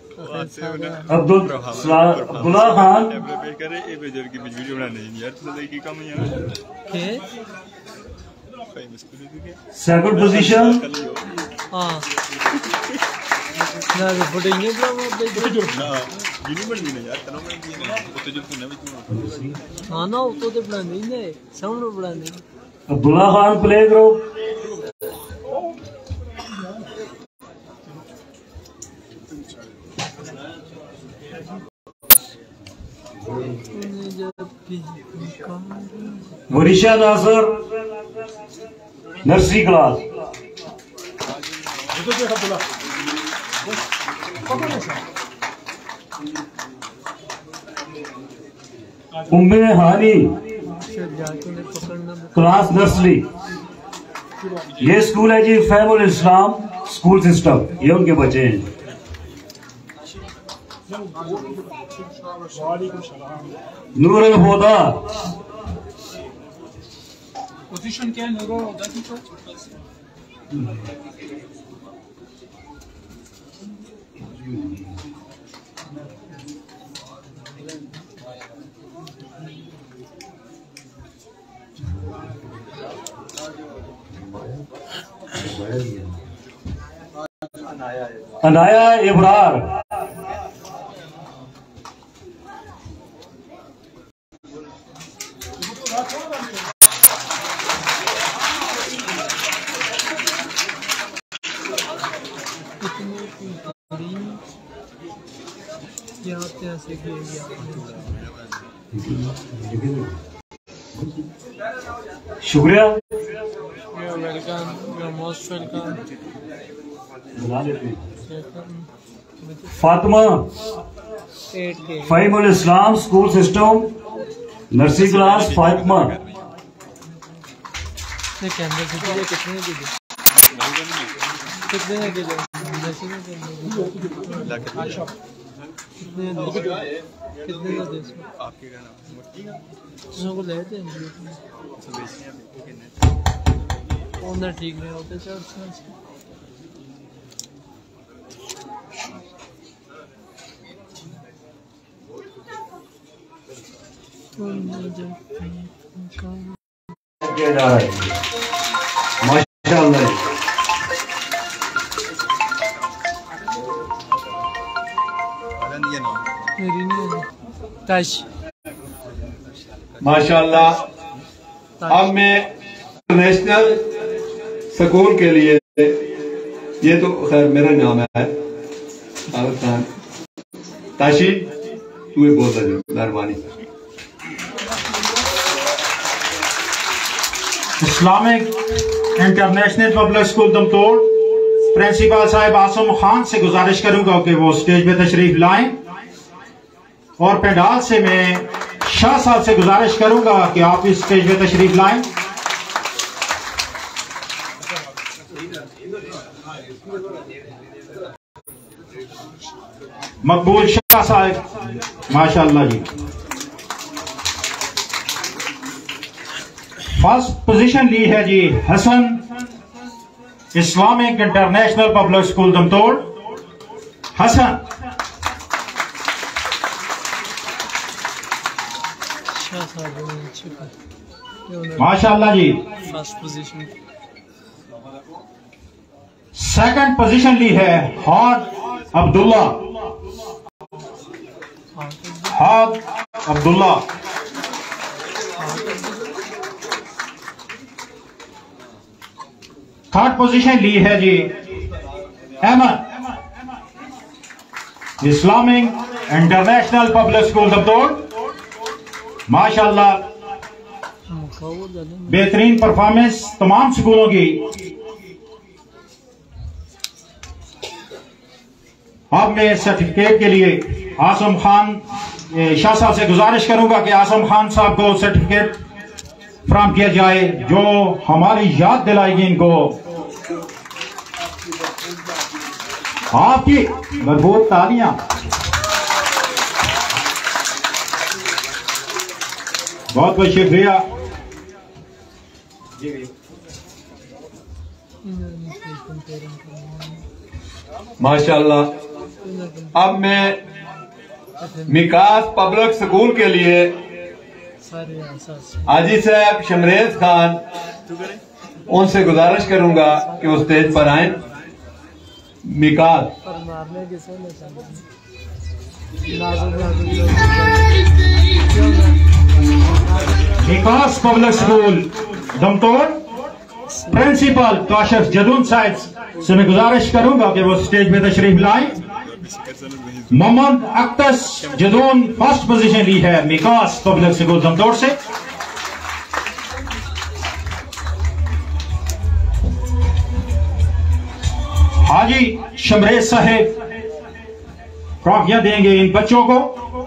Abdullah Khan, second position. Abdullah Khan play group, Warisha Nasir nursery class. Umme Hani class nursery. ये स्कूल है जी फैमुल इस्लाम स्कूल सिस्टम, ये उनके बच्चे हैं। नूर अल हुदा पोजीशन क्या है नूर अल हुदा की? अनाया इब्रार। शुक्रिया। Fatima Fahimul Islam school system nursery class. Fatima ठीक नहीं होते सर। किया जा रहा है माशाअल्लाह। माशाअल्लाह। अब मैं इंटरनेशनल स्कूल के लिए, ये तो खैर मेरा नाम है आरिफ खान ताशी, तू बोल रहे मेहरबानी। Islamic international public school Damtour principal साहिब आसम खान से गुजारिश करूंगा कि वो स्टेज पे तशरीफ लाएं, और पेंडाल से मैं शाह साहब से गुजारिश करूंगा कि आप इस स्टेज पे तशरीफ लाएं। मकबूल शाह साहब माशाअल्लाह जी। फर्स्ट पोजीशन ली है जी Hasan Islamic international public school Damtour. Hasan माशाअल्लाह जी। First position. सेकंड पोजीशन ली है हाद अब्दुल्ला। हाद अब्दुल्ला। थर्ड पोजीशन ली है जी Ahmad Islamic international public school Damtour. माशाअल्लाह बेहतरीन परफॉर्मेंस तमाम स्कूलों की। अब मैं सर्टिफिकेट के लिए आसम खान शाह साहब से गुजारिश करूंगा कि आसम खान साहब को सर्टिफिकेट फराहम किया जाए, जो हमारी याद दिलाएगी इनको। आपकी मजबूत तालियां। बहुत बहुत शुक्रिया। माशाअल्लाह। अब मैं मिकास पब्लिक स्कूल के लिए हाजी साहब शमरेज खान, उनसे गुजारिश करूंगा कि वो स्टेज पर आए। Mikas Vikas public school Damtour principal Kashif Jadoon साहब से मैं गुजारिश करूंगा कि वो स्टेज पे तशरीफ लाएं। मोहम्मद अख्तस जदून फर्स्ट पोजीशन ली है मिकास पब्लिक स्कूल जमतोड़ से। हाजी शमरेज साहेब ट्रॉफियां देंगे इन बच्चों को।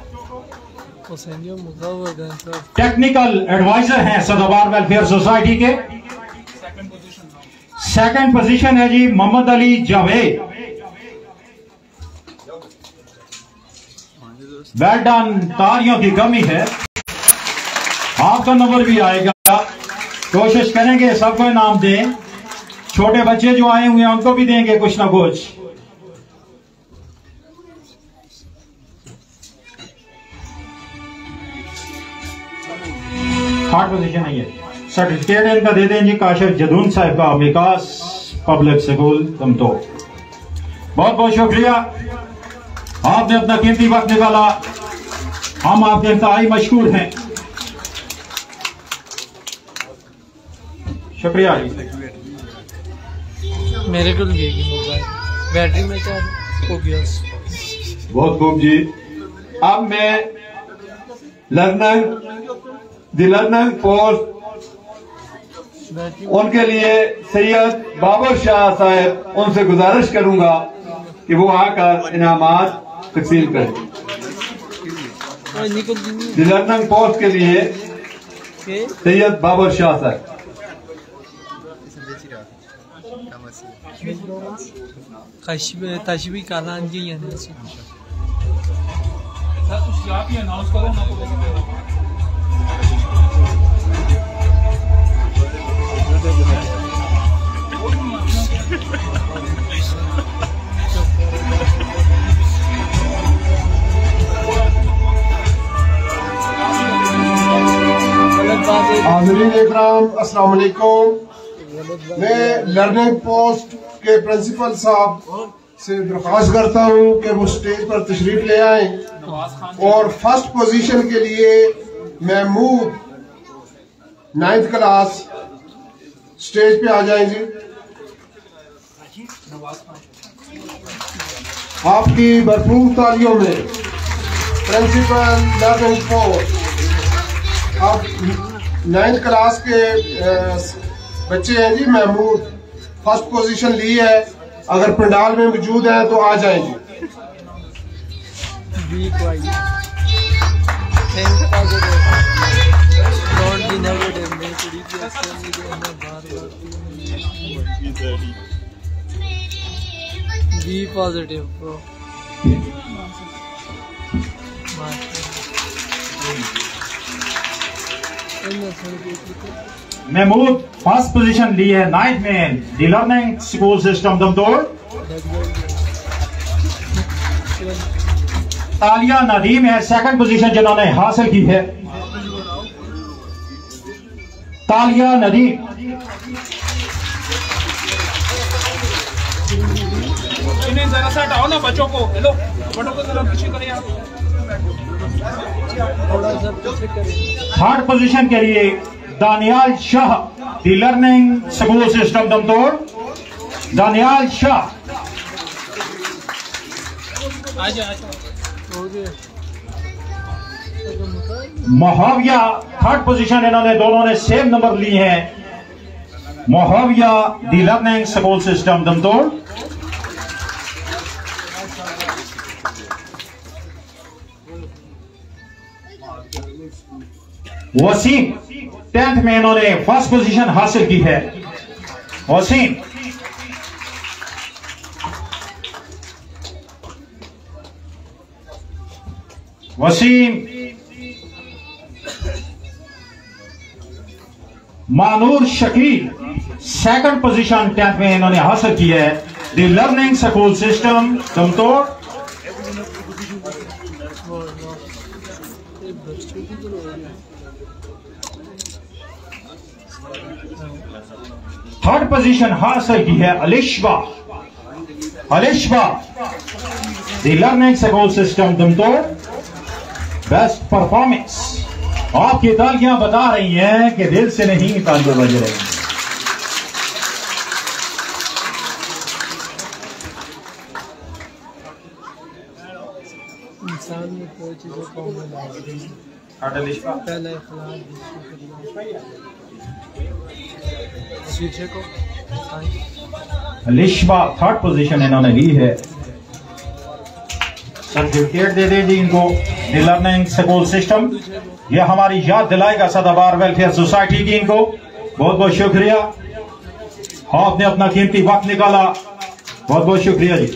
टेक्निकल एडवाइजर हैं सदाबार वेलफेयर सोसाइटी के। सेकंड पोजीशन है जी मोहम्मद अली जावेद। वेल डन, तालियों की कमी है, आपका नंबर भी आएगा। कोशिश करेंगे सबको इनाम दें। छोटे बच्चे जो आए हुए हैं उनको भी देंगे कुछ ना कुछ। थर्ड पोजीशन है ये। सर्टिफिकेट इनका दे दें जी काशिफ जदून साहब का, विकास पब्लिक स्कूल तमतो। बहुत बहुत शुक्रिया, आपने अपना कीमती वक्त निकाला, हम आपके इंतहाई मशकूर हैं। शुक्रिया जी। मेरे को मोबाइल बैटरी में क्या हो गया? बहुत खूब जी। अब मैं लर्नर पोस्ट उनके लिए सैयद बाबर शाह साहब, उनसे गुजारिश करूंगा कि वो आकर इनामात तकसीम करें। लर्नर पोस्ट के लिए सैयद बाबर शाह साहब। तशबी काला जी अनाउंस करो ना। हाज़रीन इकराम, अस्सलाम वालेकुम। मैं लर्निंग पोस्ट के प्रिंसिपल साहब से दरख्वास्त करता हूं कि वो स्टेज पर तशरीफ ले आए और फर्स्ट पोजीशन के लिए महमूद 9th क्लास स्टेज पे आ जाएं जी। आपकी भरपूर तालियों में प्रिंसिपल लर्निंग पोस्ट। आप 9th क्लास के बच्चे हैं जी, महमूद फर्स्ट पोजीशन ली है। अगर पंडाल में मौजूद है तो आ जाएं जी। B positive bro. Mahmood first position ली है 9th में the learning school system Damtour. Talia Nadeem है सेकंड पोजीशन जिन्होंने हासिल की है। तालिया नदीम। इन्हें जरा सा हटाओ ना बच्चों को। हेलो बच्चों को जरा पीछे करें आप। थर्ड पोजीशन के लिए Daniyal Shah the learning school system Damtour. Daniyal Shah. Muavia third position, इन्होंने दोनों ने सेम नंबर लिए हैं। Muavia the learning school system Damtour. Waseem 10th में इन्होंने फर्स्ट पोजीशन हासिल की है। Waseem. Waseem. Manoor Shakeel second position 10th में इन्होंने हासिल की है। The learning school system Damtour. Third position हासिल की है Alishba. Alishba the learning school system Damtour. Best performance. आपकी तालियां बता रही हैं कि दिल से नहीं तालियां बज रही हैं। पहले शीशे को लिश्वा थर्ड पोजीशन इन्होंने ली है। सर्टिफिकेट दे दें जी इनको। द लर्निंग स्कूल सिस्टम ये हमारी याद दिलाएगा सदाबार वेलफेयर सोसाइटी की। इनको बहुत बहुत शुक्रिया। आपने अपना कीमती वक्त निकाला, बहुत बहुत शुक्रिया जी।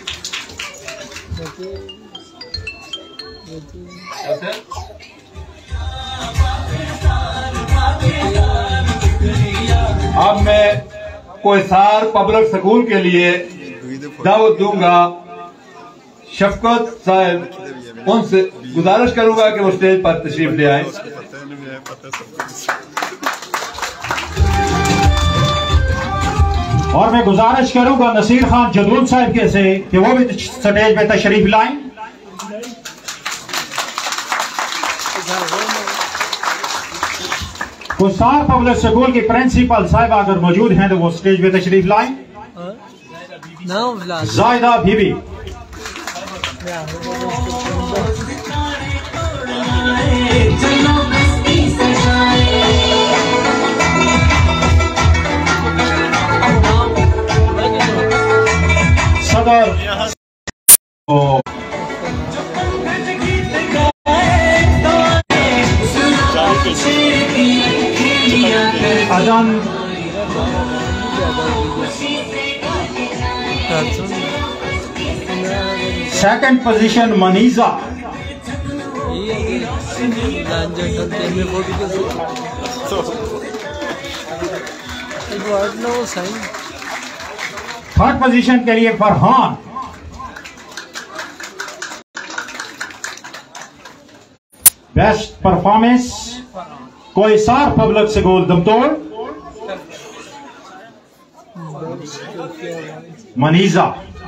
अब मैं कोहिसार पब्लिक स्कूल के लिए दावत दूंगा शफकत साहब, उनसे गुजारिश करूंगा कि वो स्टेज पर तशरीफ ले आए। और मैं गुजारिश करूंगा नसीर खान जदून साहब के से कि वो भी स्टेज पे तशरीफ लाएं। कोहिसार पब्लिक स्कूल की प्रिंसिपल साहब अगर मौजूद हैं तो वो स्टेज पे तशरीफ लाएं। जायदा बीबी। सदर Azan second position Maniza. Third position के लिए Farhan. Best performance Kohisar public school Damtour Maniza.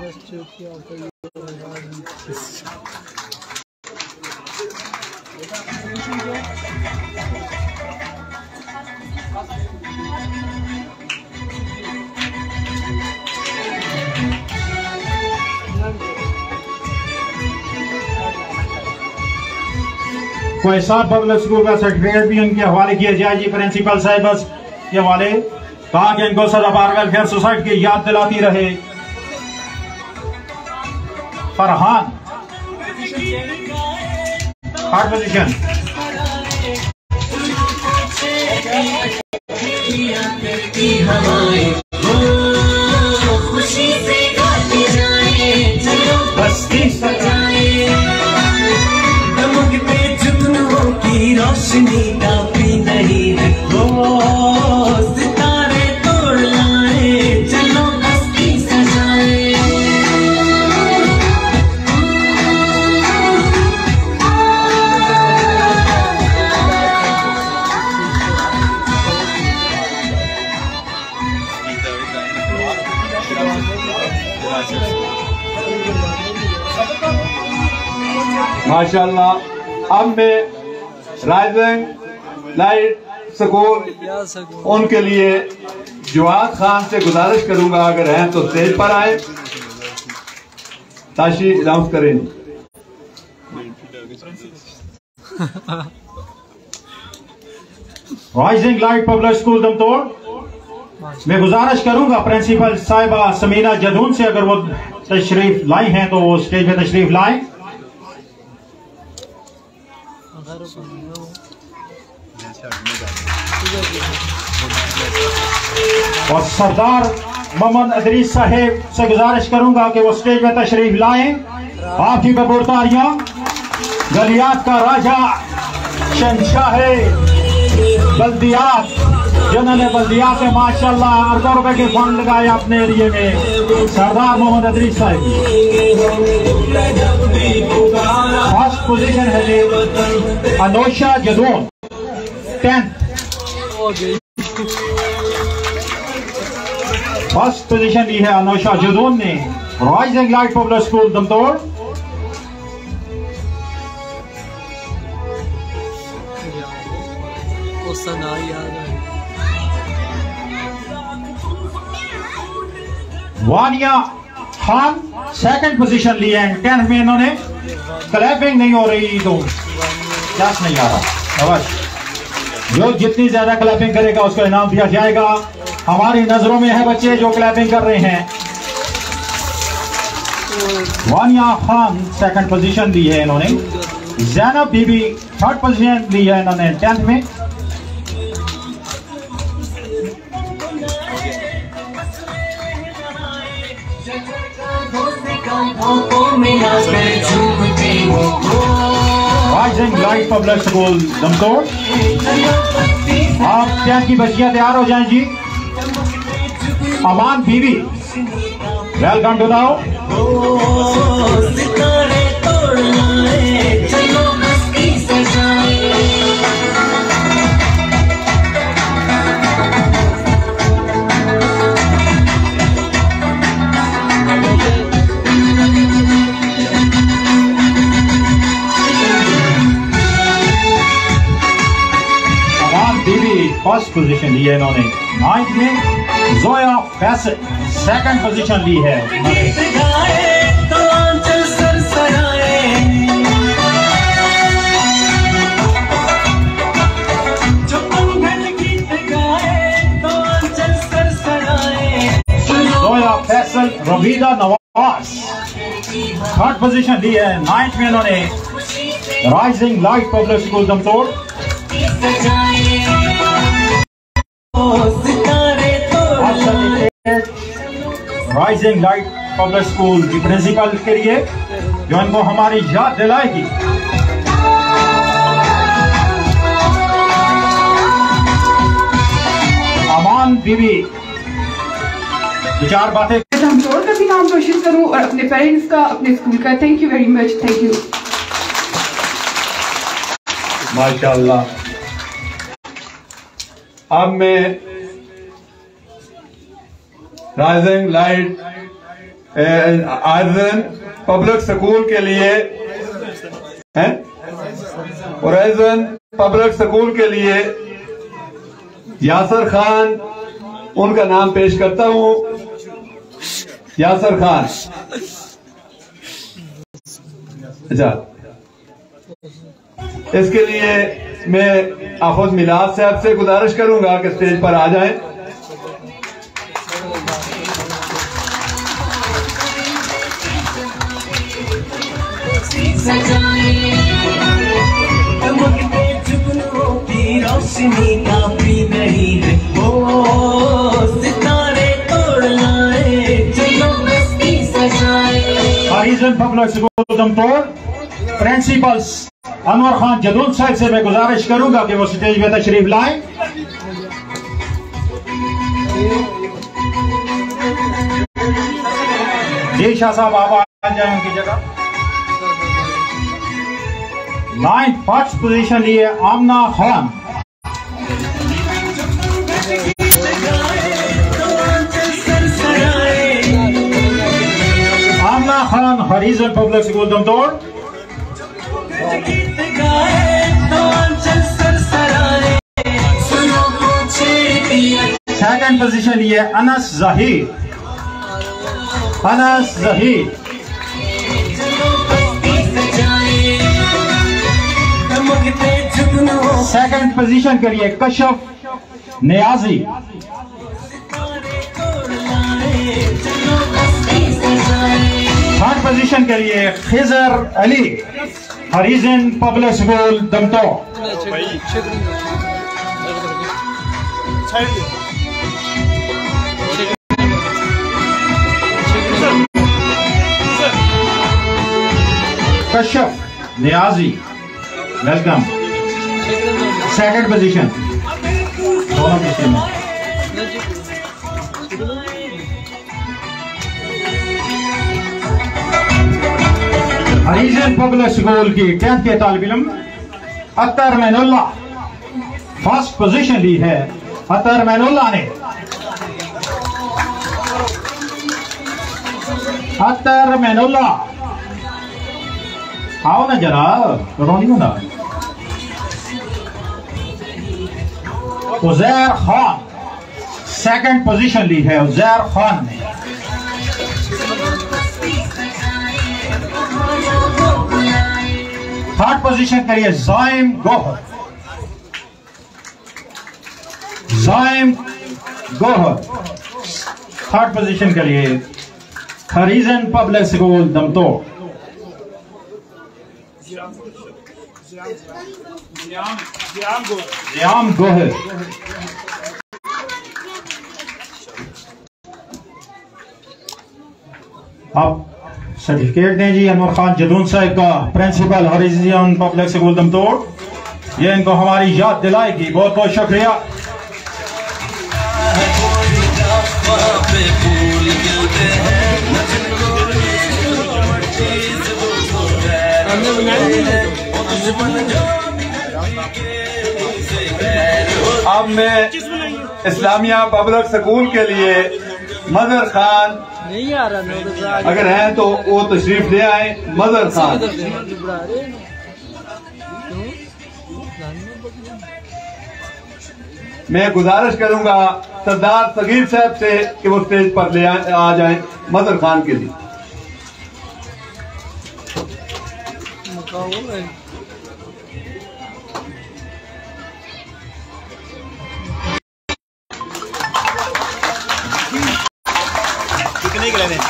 Kohisar public school का सर्टिफिकेट भी उनके हवाले किया जाए जी। प्रिंसिपल साहब बस के हवाले कहा कि इनको सदाबार वेलफेयर सोसाइटी की याद दिलाती रहे। Farhan third position. खुशी से गाते जाए चलो बस्ती सजाए दमकते जुगनुओं की रोशनी काफी नहीं है वो सितारे तोड़ लाए चलो बस्ती सजाए। माशाल्लाह। अब मैं राइजिंग लाइट स्कूल उनके लिए जवाद खान से गुजारिश करूंगा अगर हैं तो स्टेज पर आए, ताशी अनाउंस करें। Rising light public school Damtour मैं गुजारिश करूंगा प्रिंसिपल साहिबा समीना जदून से अगर वो तशरीफ लाई हैं तो वो स्टेज पे तशरीफ लाएं। और सरदार मोहम्मद अदरीस साहेब से गुजारिश करूंगा कि वो स्टेज पे तशरीफ लाएं। आपकी कबूतरियां गलियात का राजा शहंशाह बल्दियात जिन्होंने बल्दियात में माशाल्लाह अरबों रुपए के फंड लगाए अपने एरिए में सरदार मोहम्मद अदरीस साहब। फर्स्ट पोजीशन है जी Anosha Jadoon 10th। First position ली है अनोशा जदून ने rising light public school Damtour. Wania Khan second position ली है 10th में इन्होंने। क्लैपिंग नहीं हो रही तो क्लास नहीं आ रहा। अवश्य जो जितनी ज्यादा क्लैपिंग करेगा उसको इनाम दिया जाएगा। हमारी नजरों में है बच्चे जो क्लैपिंग कर रहे हैं। वानिया खान सेकंड पोजीशन ली है इन्होंने। जैनब बीबी थर्ड पोजीशन ली है इन्होंने 10th में। Rising light public school Damtour. आप 10th की बच्चियां तैयार हो जाएं जी। Aman Bibi welcome to now. First position ली है इन्होंने 9th में। जोया फैसल सेकंड पोजीशन ली है। जोया फैसल रवीदा नवाज थर्ड पोजीशन ली है 9th में इन्होंने। Rising light public school Damtour. Rising light public school की प्रिंसिपल के लिए जो इनको हमारी याद दिलाएगी। अमान बीबी विचार बातें। हम और का भी नाम रोशन करूं और अपने पेरेंट्स का, अपने स्कूल का। Thank you very much. Thank you. माशाअल्लाह। अब मैं rising light horizon public school के लिए हैं, ओराइजन पब्लिक स्कूल के लिए यासर खान उनका नाम पेश करता हूं। यासर खान। अच्छा, इसके लिए मैं आफोज मिलाद साहब से गुजारिश करूंगा कि स्टेज पर आ जाएं। रोशनी काफी नहीं है, ओ सितारे तोड़ लाए, चलो मस्ती सजाए। Horizon public school Damtour principals Anwar Khan Jadoon साहब से मैं गुजारिश करूंगा कि वो स्टेज पे तशरीफ लाएं। जी शाह साहब आप आ जाए उनकी जगह। 9th फर्स्ट पोजीशन लिए Amna Khan. Amna Khan horizon public school Damtour. Second position लिए अनस जहीर। अनस जहीर। सेकंड पोजीशन के लिए कशफ नियाजी। थर्ड पोजीशन के लिए Khizar Ali horizon public school Damtour. Kashaf Niazi welcome. Second position दोनों पोजीशन में। हरीजन पब्लिक स्कूल की 10th के तालिब इल्म अतर मैनुल्ला फर्स्ट पोजीशन ली है। अतर मैनुल्ला ने अतर मैनुल्ला आओ ना जरा, रोनी हो ना। उजैर खान सेकंड पोजीशन ली है। उजैर खान ने थर्ड पोजीशन के लिए जाइम गोहर, जाइम गोहर थर्ड पोजीशन के लिए horizon public school Damtour. Ziyam Gohar. अब सर्टिफिकेट दें जी अनवर खान जदून साहब का, principal horizon public school Damtour. ये इनको हमारी याद दिलाएगी। बहुत बहुत शुक्रिया। अब मैं इस्लामिया पब्लिक स्कूल के लिए मजहर खान नहीं आ रहा, अगर हैं तो वो तशरीफ ले आए। मजहर खान, मैं गुजारिश करूंगा सरदार सगीर साहब से कि वो स्टेज पर ले आ जाएं मजहर खान के लिए। कितने के लेने?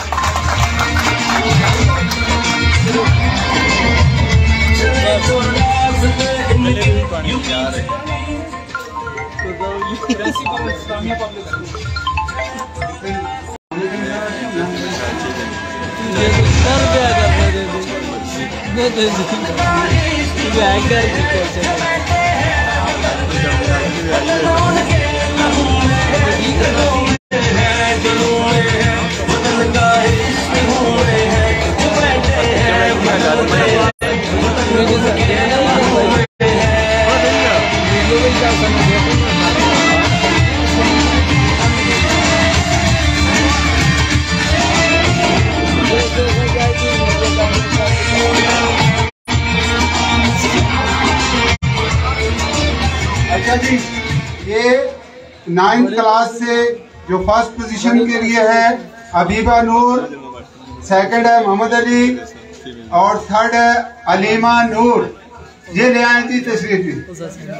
अच्छा जी, ये 9th क्लास से जो फर्स्ट पोजीशन के लिए है अबीबा नूर, सेकंड है मोहम्मद अली और थर्ड है अलीमा नूर। ये ले आए थी तशरीफ।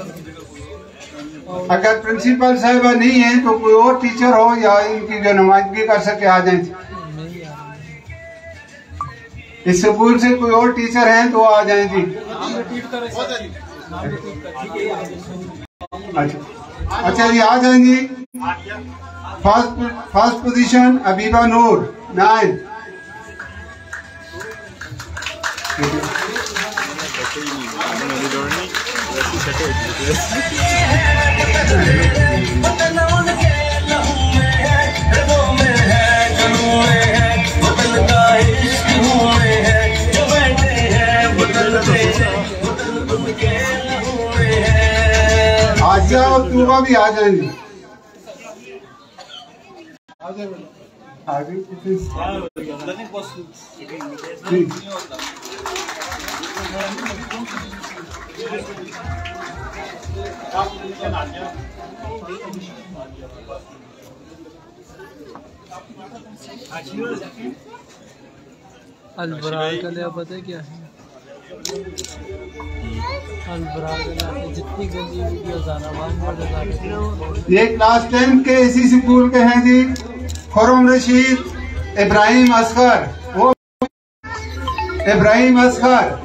अगर प्रिंसिपल साहिबा नहीं है तो कोई और टीचर हो या इनकी जो नुमाइंदगी कर सके आ जाए। इस स्कूल से कोई और टीचर हैं तो आ जाए जी। अच्छा जी, आ जाएंगी। First position Abiba Noor 9। आजा और तूबा भी आ जाएंगे। आगे अलबरार का लिया पता है क्या है? अलबरार का जितनी गंदी वीडियोस आना ये क्लास 10 के इसी स्कूल के हैं जी। खुर्रम रशीद, इब्राहिम असगर, वो Ibrahim Asghar,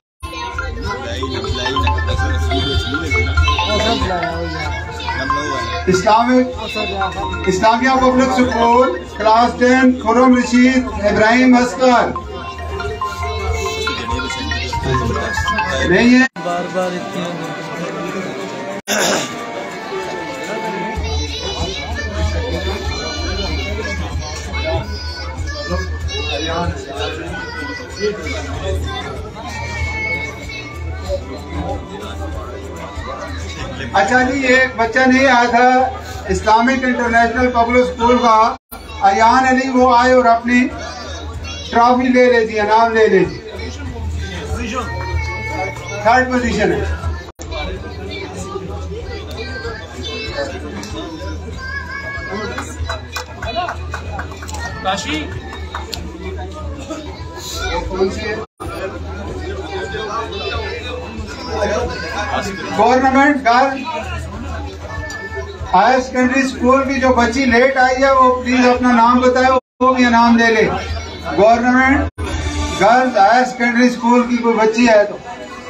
Islamia public school class 10 Khurram Rashid, Ibrahim Asghar. नहीं है बार बार इतने अच्छा जी, ये बच्चा नहीं आया था इस्लामिक इंटरनेशनल पब्लिक स्कूल का, अयान अली, वो आए और अपनी ट्रॉफी ले लीजिए, इनाम ले लीजिए। 3rd पोजीशन है। काशी कौन सी है? Government girls higher secondary school की जो बच्ची लेट आई है वो प्लीज अपना नाम बताए, वो भी इनाम दे ले। Government girls higher secondary school की कोई बच्ची है तो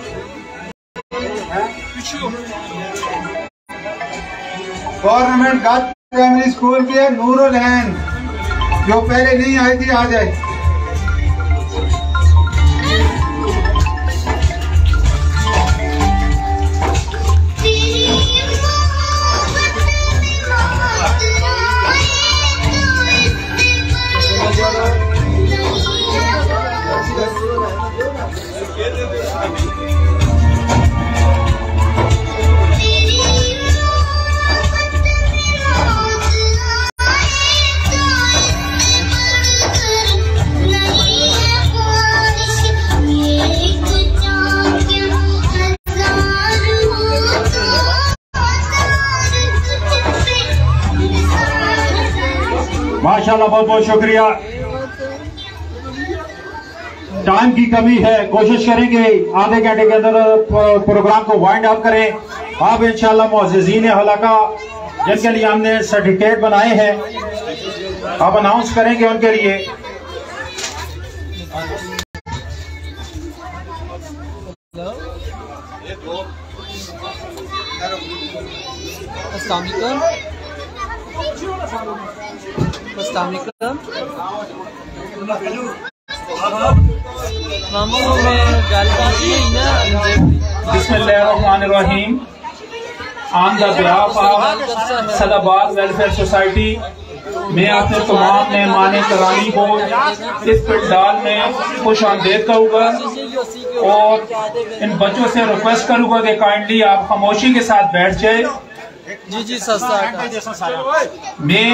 गवर्नमेंट गर्ल्स प्राइमरी स्कूल की है नूरुल हैन, जो पहले नहीं आई थी आ जाए। माशाल्लाह, बहुत बहुत शुक्रिया। टाइम की कमी है, कोशिश करेंगे आधे घंटे के अंदर प्रोग्राम को वाइंड अप करें। अब इंशाल्लाह मुअज़्ज़िज़ीन हलका जिनके लिए हमने सर्टिफिकेट बनाए हैं अब अनाउंस करेंगे उनके लिए। बिस्मिल्लाहिर्रहमानिर्रहीम। On the behalf of Sadabad welfare society मैं अपने तमाम मेहमान करानी को इस पंडाल में खुश आमदेद कहूँगा और इन बच्चों से रिक्वेस्ट करूँगा कि काइंडली आप खामोशी के साथ बैठ जाए। जी सस्ता। मैं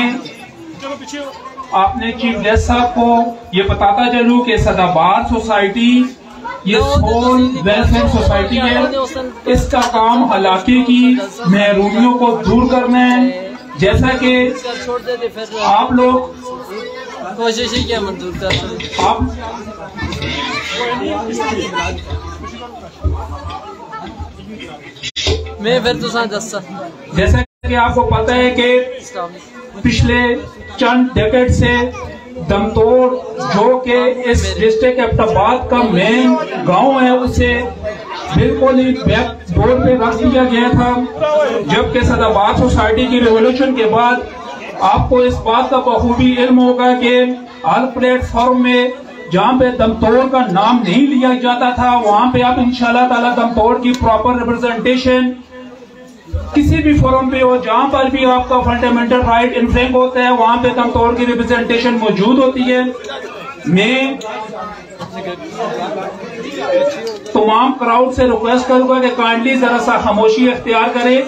आपने चीफ गेस्ट साहब को ये बताता चलूं कि सदाबाद सोसाइटी ये सोल वेलफेयर सोसाइटी है। इसका काम हलाके की महरूमियों को दूर करना है। जैसा कि आप लोग कोशिश ही क्या मंजूर करते आप मैं फिर तो दस जैसा कि आपको पता है कि पिछले चंद डेकेड से दमतोड़ जो कि इस डिस्ट्रिक्ट एबटाबाद का मेन गांव है उसे बिल्कुल ही बैक डोर पे रख दिया गया था। जबकि सदाबाद सोसाइटी की रेवोल्यूशन के बाद आपको इस बात का बखूबी इल्म होगा कि हर प्लेटफॉर्म में जहाँ पे दमतोड़ का नाम नहीं लिया जाता था वहाँ पे आप इंशाल्लाह ताला दमतोड़ की प्रॉपर रिप्रेजेंटेशन किसी भी फोरम पे हो, जहाँ पर भी आपका फंडामेंटल राइट इन्फ्रेंग होता है वहाँ पे दमतोड़ की रिप्रेजेंटेशन मौजूद होती है। मैं तमाम क्राउड से रिक्वेस्ट करूंगा कि काइंडली जरा सा खामोशी अख्तियार करें।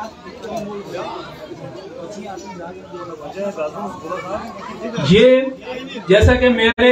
ये जैसा कि मेरे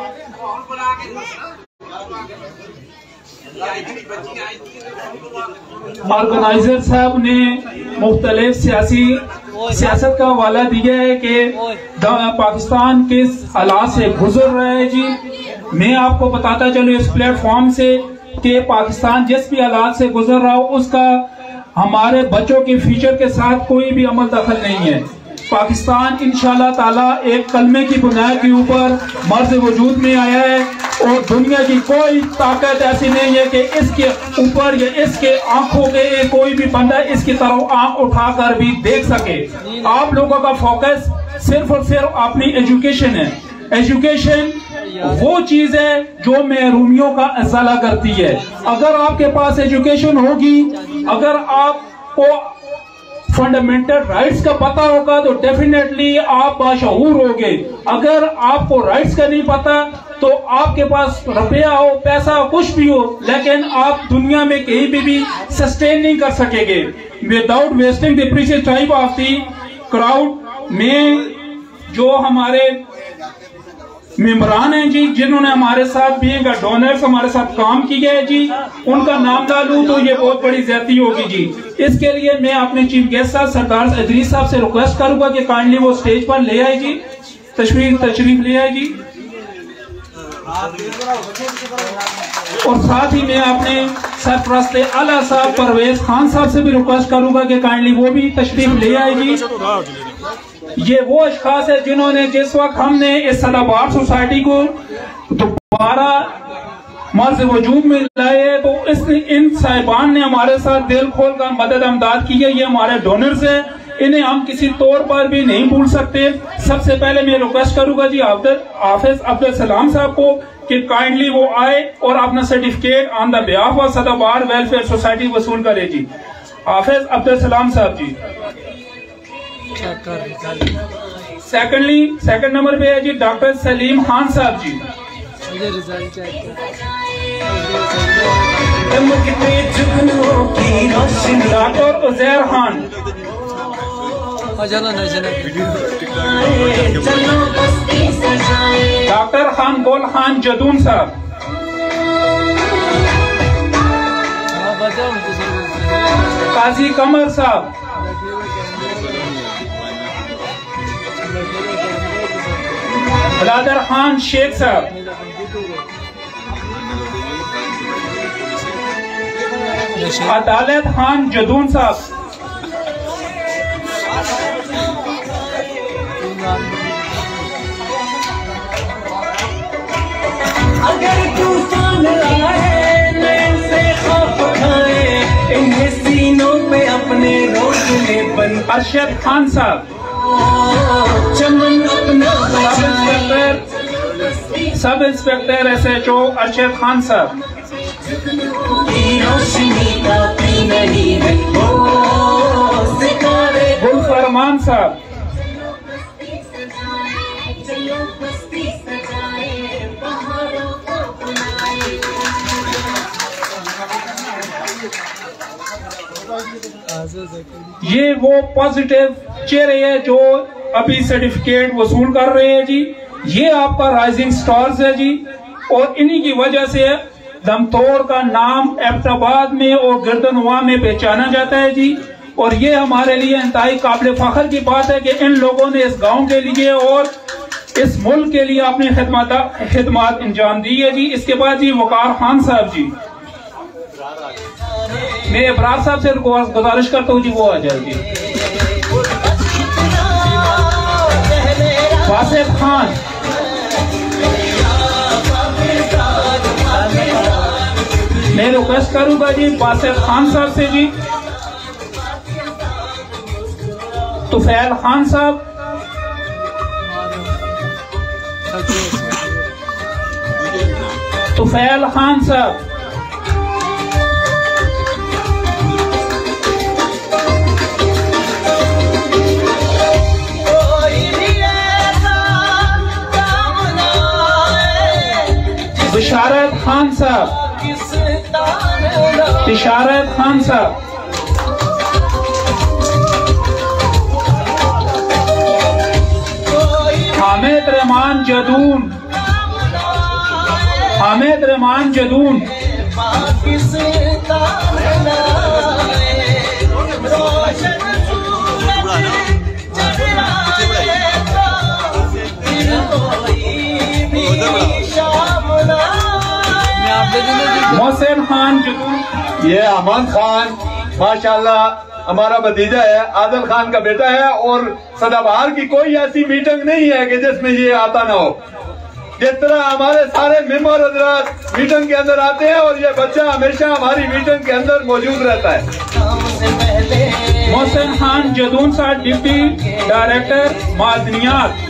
ऑर्गेनाइजर साहब ने मुख्तलिफ सियासत का हवाला दिया है कि पाकिस्तान किस हालात से गुजर रहा है। जी मैं आपको बताता चलूं इस प्लेटफॉर्म से कि पाकिस्तान जिस भी हालात से गुजर रहा हो उसका हमारे बच्चों के फ्यूचर के साथ कोई भी अमल दखल नहीं है। पाकिस्तान इंशाल्लाह ताला एक कलमे की बुनियाद के ऊपर मर्ज वजूद में आया है और दुनिया की कोई ताकत ऐसी नहीं है कि इसके ऊपर या इसके आंखों के कोई भी बंदा इसकी तरफ आंख उठाकर भी देख सके। आप लोगों का फोकस सिर्फ और सिर्फ अपनी एजुकेशन है। एजुकेशन वो चीज है जो महरूमियों का अज़ाला करती है। अगर आपके पास एजुकेशन होगी, अगर आपको फंडामेंटल राइट्स का पता होगा तो डेफिनेटली आप बाशऊर होगे। अगर आपको राइट्स का नहीं पता तो आपके पास रुपया हो, पैसा हो, कुछ भी हो, लेकिन आप दुनिया में कहीं भी सस्टेन नहीं कर सकेंगे। Without wasting the precious time of the crowd में जो हमारे मेंबरान हैं जी, जिन्होंने हमारे साथ बीइंग डोनर्स हमारे साथ काम किया है जी, उनका नाम ना लूं तो ये बहुत बड़ी ज्यादती होगी जी। इसके लिए मैं अपने चीफ गेस्ट साहब सरदार इदरीस साहब से रिक्वेस्ट करूंगा कि काइंडली वो स्टेज पर ले आए जी, तशरीफ ले आए जी। और साथ ही मैं अपने सरपरस्त आला साहब परवेज खान साहब से भी रिक्वेस्ट करूंगा कि काइंडली वो भी तशरीफ ले आएगी। ये वो अशखास है जिन्होंने जिस वक्त हमने इस सदाबहार सोसाइटी को दोबारा मर्ज वजूद में लाए है तो इन साहिबान ने हमारे साथ दिल खोल कर मदद अमदाद की है। ये हमारे डोनर्स है, इन्हें हम किसी तौर पर भी नहीं भूल सकते। सबसे पहले मैं रिक्वेस्ट करूंगा जी हाफिज अब्दुल सलाम साहब को कि काइंडली वो आए और अपना certificate on the behalf of Sadabahar welfare society वसूल करे जी। हाफिज अब्दुल सलाम साहब जी। सेकंड नंबर पे है जी डॉक्टर सलीम खान साहब जी। डॉक्टर उजैर खान। डॉक्टर खान गोल खान जदून साहब। काजी कमर साहब। ब्लादर खान शेख साहब। अदालत खान जदून साहब। अगर तूफान आए नैन से खौफ खाए इन्हें सीनों पे अपने रोशनी बन। अरशद खान साहब। चमन अपना sub inspector SHO Arshad Khan साहब। रोशनी काफी नहीं है सितारे। गुलफरमान साहब। ये वो पॉजिटिव चेहरे है जो अभी सर्टिफिकेट वसूल कर रहे हैं जी। ये आपका राइजिंग स्टार्स है जी और इन्हीं की वजह से दमतोड़ का नाम एबटाबाद में और गिरदनवा में पहचाना जाता है जी। और ये हमारे लिए इंतहाई काबिल फख्र की बात है कि इन लोगों ने इस गांव के लिए और इस मुल्क के लिए अपनी खिदमत अंजाम दी है जी। इसके बाद जी वकार खान साहब जी। मैं इब्रार साहब से गुजारिश करता हूँ जी वो आ जाए जी। वासिफ खान। मैं रिक्वेस्ट करूंगा जी वासिफ खान साहब से जी। तुफैल खान साहब। तुफैल खान साहब। बिशारत खान साहब। बिशारत खान साहब। हामिद रहमान जदून। हामिद रहमान जदून। मोहसिन खान जदून। ये अमन खान माशाल्लाह हमारा भतीजा है, आदिल खान का बेटा है और सदाबहार की कोई ऐसी मीटिंग नहीं है कि जिसमें ये आता ना हो। जिस तरह हमारे सारे मेंबर हजरात मीटिंग के अंदर आते हैं और ये बच्चा हमेशा हमारी मीटिंग के अंदर मौजूद रहता है। मोहसिन खान जदून साहब डिप्टी डायरेक्टर मादनियात।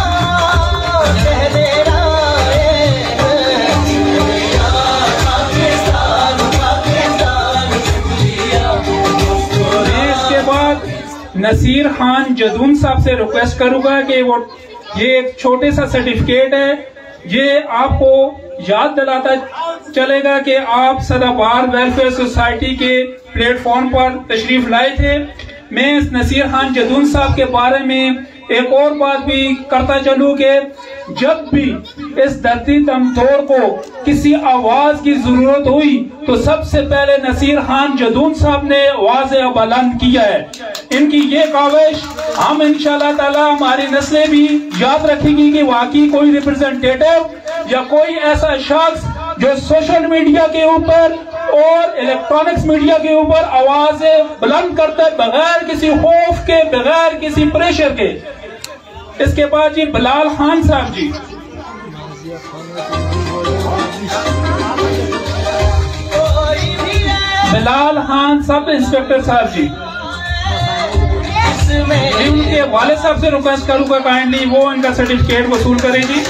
इसके बाद नसीर खान जदून साहब से रिक्वेस्ट करूंगा कि वो ये एक छोटे सा सर्टिफिकेट है, ये आपको याद दिलाता चलेगा कि आप सदाबहार वेलफेयर सोसाइटी के प्लेटफॉर्म पर तशरीफ लाए थे। मैं इस नसीर खान जदून साहब के बारे में एक और बात भी करता चलूं कि जब भी इस धरती दमतोड़ को किसी आवाज की जरूरत हुई तो सबसे पहले नसीर खान जदून साहब ने आवाज बुलंद किया है। इनकी ये काविश हम इंशाल्लाह ताला हमारी नस्लें भी याद रखेंगी कि वाकई कोई रिप्रेजेंटेटिव या कोई ऐसा शख्स जो सोशल मीडिया के ऊपर और इलेक्ट्रॉनिक्स मीडिया के ऊपर आवाजें बुलंद करता है बगैर किसी खौफ के, बगैर किसी प्रेशर के। इसके बाद जी बिलाल खान साहब जी, बिलाल खान सब इंस्पेक्टर साहब जी, उनके वाले साहब से रिक्वेस्ट करूंगा काइंडली वो इनका सर्टिफिकेट वसूल करेगी।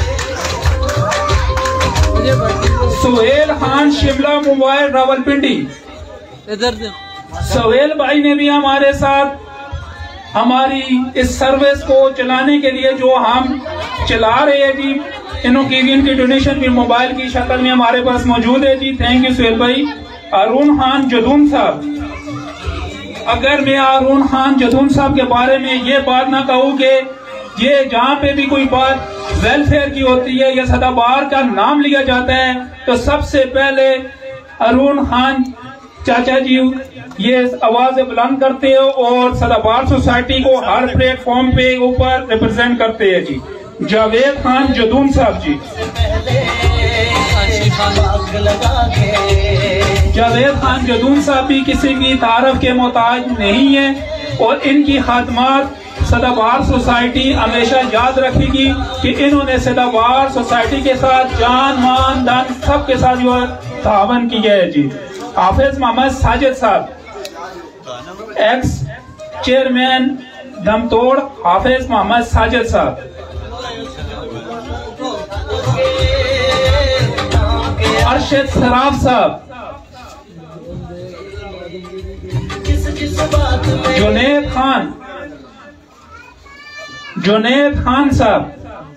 सुहेल खान शिमला मोबाइल रावलपिंडी, इधर सुहेल भाई ने भी हमारे साथ हमारी इस सर्विस को चलाने के लिए जो हम चला रहे हैं जी, इनकी डोनेशन भी मोबाइल की शक्ल में हमारे पास मौजूद है जी। थैंक यू सुहेल भाई। अरुण खान जदून साहब, अगर मैं अरुण खान जदून साहब के बारे में ये बात ना कहूँ कि ये जहाँ पे भी कोई बात वेलफेयर की होती है या सदाबहार का नाम लिया जाता है तो सबसे पहले अरुण खान चाचा जी ये आवाजें बुलंद करते हैं और सदाबहार सोसाइटी को हर प्लेटफॉर्म पे ऊपर रिप्रेजेंट करते हैं जी। जावेद खान जदून साहब जी, जावेद खान जदून साहब भी किसी की तारीफ के मोहताज नहीं है और इनकी खादमात सदाबहार सोसाइटी हमेशा याद रखेगी कि इन्होंने सदाबहार सोसाइटी के साथ जान मान धन सबके साथ जो तावन किया है जी। हाफिज मोहम्मद साजिद साहब, एक्स चेयरमैन दमतोड़, हाफिज मोहम्मद साजिद साहब। अरशद सराफ साहब, जुनेद खान, जुनेद खान साहब,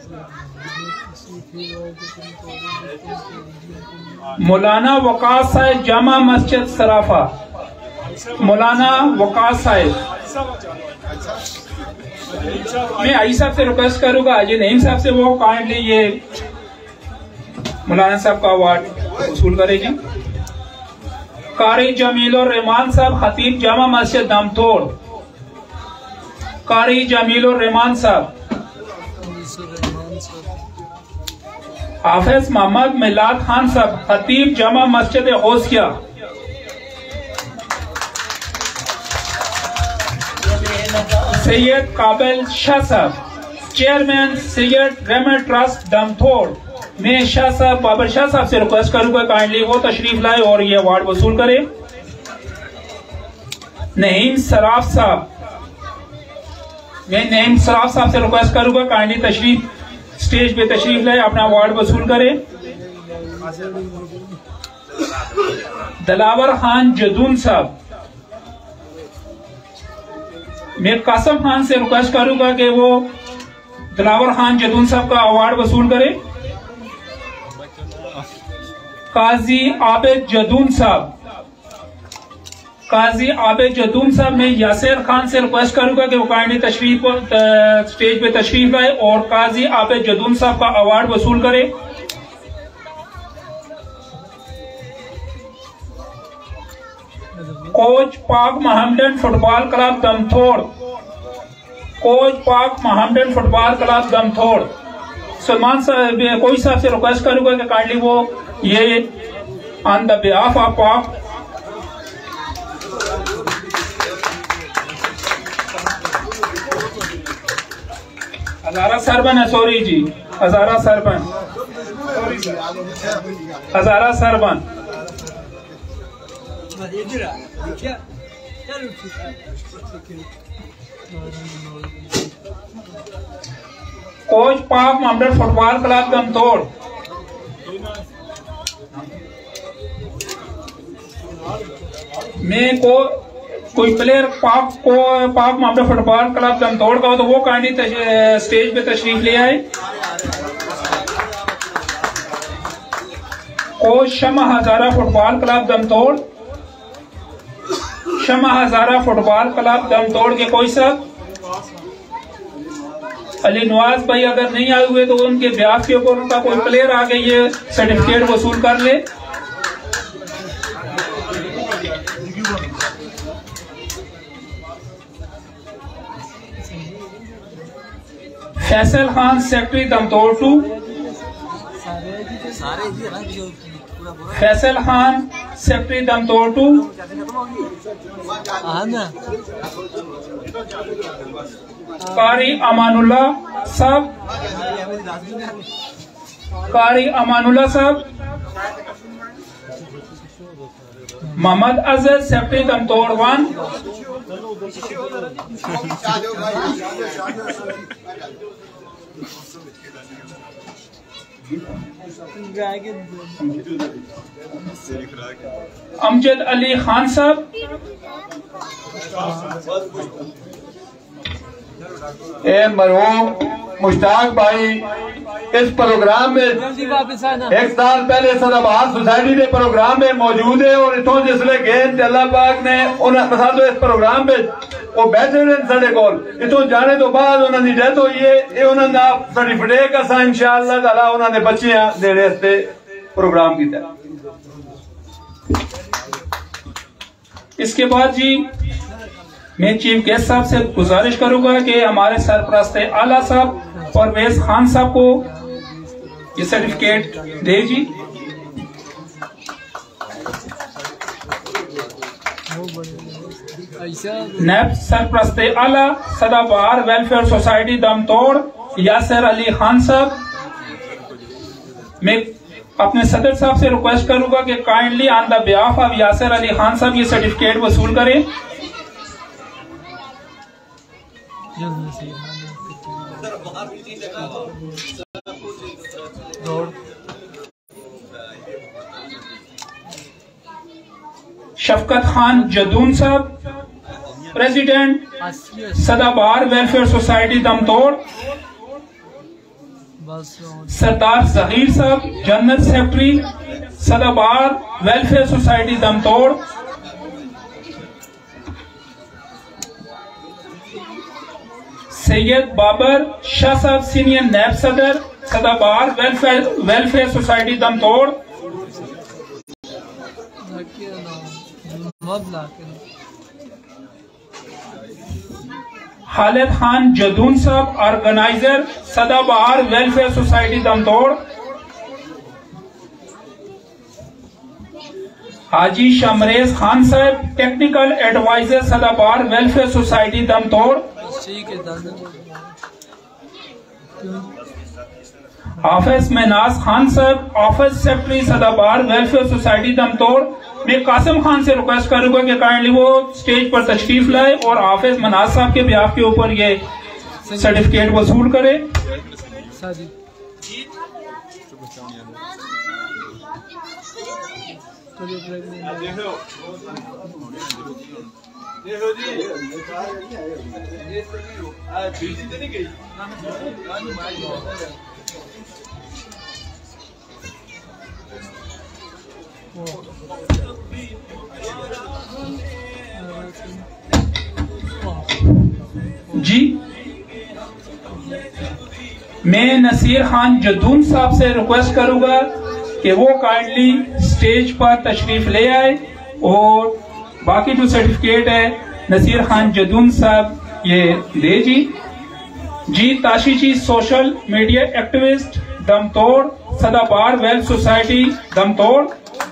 मौलाना वकास साहब जामा मस्जिद सराफा, मौलाना वकास साहब। मैं आई साहब से रिक्वेस्ट करूंगा अजय नईम साहब से वो काइंडली ये मौलाना साहब का अवार्ड वसूल करेगी। कारी जमील और रहमान साहब, खतीब जामा मस्जिद दामतोड़, कारी जमील और रहमान साहब। हाफिज मोहम्मद मिलाद खान साहब, खतीब जामा मस्जिद गौसिया। सैयद काबिल शाह साहब, chairman Syed Raymond trust Damtour. मैं शाह साहब बाबर शाह साहब से रिक्वेस्ट करूंगा काइंडली वो तशरीफ लाए और ये अवार्ड वसूल करे। नईम सराफ साहब, मैं नईम सराफ साहब से रिक्वेस्ट करूंगा काइंडली तशरीफ स्टेज पे तशरीफ लाए, अपना अवार्ड वसूल करे। दलावर खान जदून साहब, मैं कासम खान से रिक्वेस्ट करूंगा कि वो दलावर खान जदून साहब का अवार्ड वसूल करे। काजी आबिद जदून साहब, काजी आबिद जदून साहब, मैं यासिर खान से रिक्वेस्ट करूंगा कि वो काइंडली तशरीफ स्टेज पे तशरीफ लाए और काजी आबिद जदून साहब का अवार्ड वसूल करे। Coach Pak Mohammedan football club Damtour, coach Pak Mohammedan football club Damtour. Salman साहब कोई साहब से रिक्वेस्ट करूंगा कि काइंडली वो ये ऑन द बिहाफ ऑफ पाक हजारा सरबन है, सॉरी जी, Hazara Sarban, Hazara Sarban. Coach Pak Mohammedan football club Damtour. मैं को कोई प्लेयर पाक मोहम्मदन फुटबॉल क्लब दमतोड़ का हो तो वो काइंडली स्टेज पे तशरीफ ले आए। Coach Shama Hazara football club Damtour, Shama Hazara football club Damtour के कोई साहब। अली नवाज भाई अगर नहीं आए हुए तो उनके ब्याह के ऊपर उनका कोई प्लेयर आके ये सर्टिफिकेट वसूल कर ले। फैसल खान सेक्रेटरी दमतोड़ 2, फैसल खान सेक्रेटरी दमतोड़ 2, कारी अमानुल्लाह साहब, मोहम्मद अजहर सेक्रेटरी दमतोड़ 1, अमजद अली खान साहब, मरहूम मुश्ताक भाई इस प्रोग्राम में एक साल पहले सदाबहार सोसाइटी के प्रोग्राम में मौजूद है और इतों जिसले गए अल्लाह पाक ने उन्होंने इस प्रोग्राम में वो बैठे रहे साढ़े कोल इतों जाने तो बाद उन्होंने डेथ हुई है ये उन्होंने सर्टिफिकेट का इंशाअल्लाह ताला उन्होंने बच्चियां देने वास्ते प्रोग्राम किया। इसके बाद जी मैं चीफ गेस्ट साहब से गुजारिश करूंगा कि हमारे सरपरस्त आला साहब परवेज खान साहब को ये सर्टिफिकेट दे जी। नैब सरपरस्त आला सदाबहार वेलफेयर सोसाइटी दमतोड़ यासिर अली खान साहब, मैं अपने सदर साहब से रिक्वेस्ट करूंगा कि kindly on the behalf of Yasir Ali Khan साहब ये सर्टिफिकेट वसूल करें। शफकत खान जदून साहब president Sadabahar welfare society Damtour, Sardar Zaheer साहब general secretary Sadabahar welfare society Damtour, Syed Babar Shah साहब सीनियर नैब सदर सदाबहार वेलफेयर सोसाइटी दमतोड़, खालिद खान जदून साहब organiser Sadabahar welfare society Damtour, Haji Shamrez Khan साहब technical adviser Sadabahar welfare society Damtour, Hafiz Menaz Khan साहब office secretary Sadabahar welfare society Damtour. मैं कासिम खान से रिक्वेस्ट करूंगा कि काइंडली वो स्टेज पर तशरीफ लाए और हाफिज मेनाज साहब के बिहाफ के ऊपर ये सर्टिफिकेट वसूल करे। जी मैं नसीर खान जदून साहब से रिक्वेस्ट करूंगा कि वो काइंडली स्टेज पर तशरीफ ले आए और बाकी जो सर्टिफिकेट है नसीर खान जदून साहब ये दे जी। जी Tashi ji social media activist Damtour Sadabahar wealth society Damtour,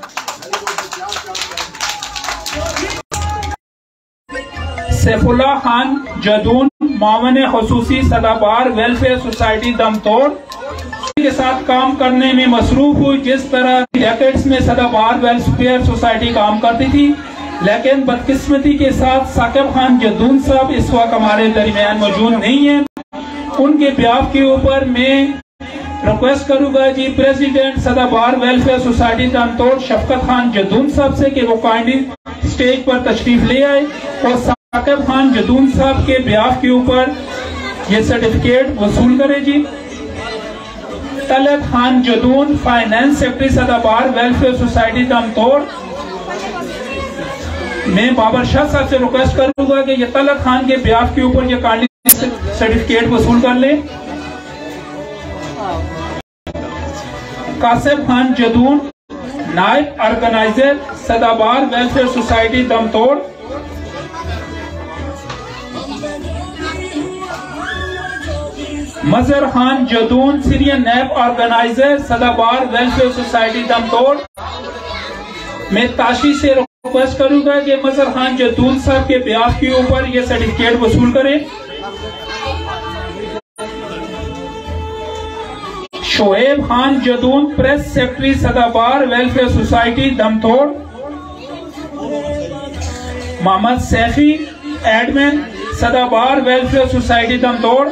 Saifullah Khan Jadoon मावन खसूसी सदाबहार वेलफेयर सोसाइटी दमतोड़ के साथ काम करने में मसरूफ हुई। जिस तरह डेकेड्स में सदाबहार वेलफेयर सोसाइटी काम करती थी, लेकिन बदकिस्मती के साथ साकिब खान जदून साहब इस वक्त हमारे दरमियान मौजूद नहीं है। उनके बिहाफ के ऊपर मैं रिक्वेस्ट करूंगा जी president Sadabahar welfare society Damtour Shafqat Khan Jadoon साहब से कि वो काइंडली स्टेज पर तशरीफ ले आए और साकिब खान जदून साहब के बिहाफ के ऊपर ये सर्टिफिकेट वसूल करे जी। Talat Khan Jadoon finance secretary Sadabahar welfare society Damtour, मैं बाबर शाह साहब से रिक्वेस्ट करूंगा कि ये तलत खान के बिहाफ के ऊपर ये काइंडली सर्टिफिकेट वसूल कर ले। कासिम खान जदून नायब organiser Sadabahar welfare society Damtour, Mazhar Khan Jadoon सीरियन नैब organiser Sadabahar welfare society Damtour. मैं ताशी से रिक्वेस्ट करूंगा कि मजहर खान जदून साहब के ब्याह के ऊपर ये सर्टिफिकेट वसूल करें। Shoaib Khan Jadoon press secretary Sadabahar welfare society Damtour. Mohammad Saifi admin Sadabahar welfare society Damtour.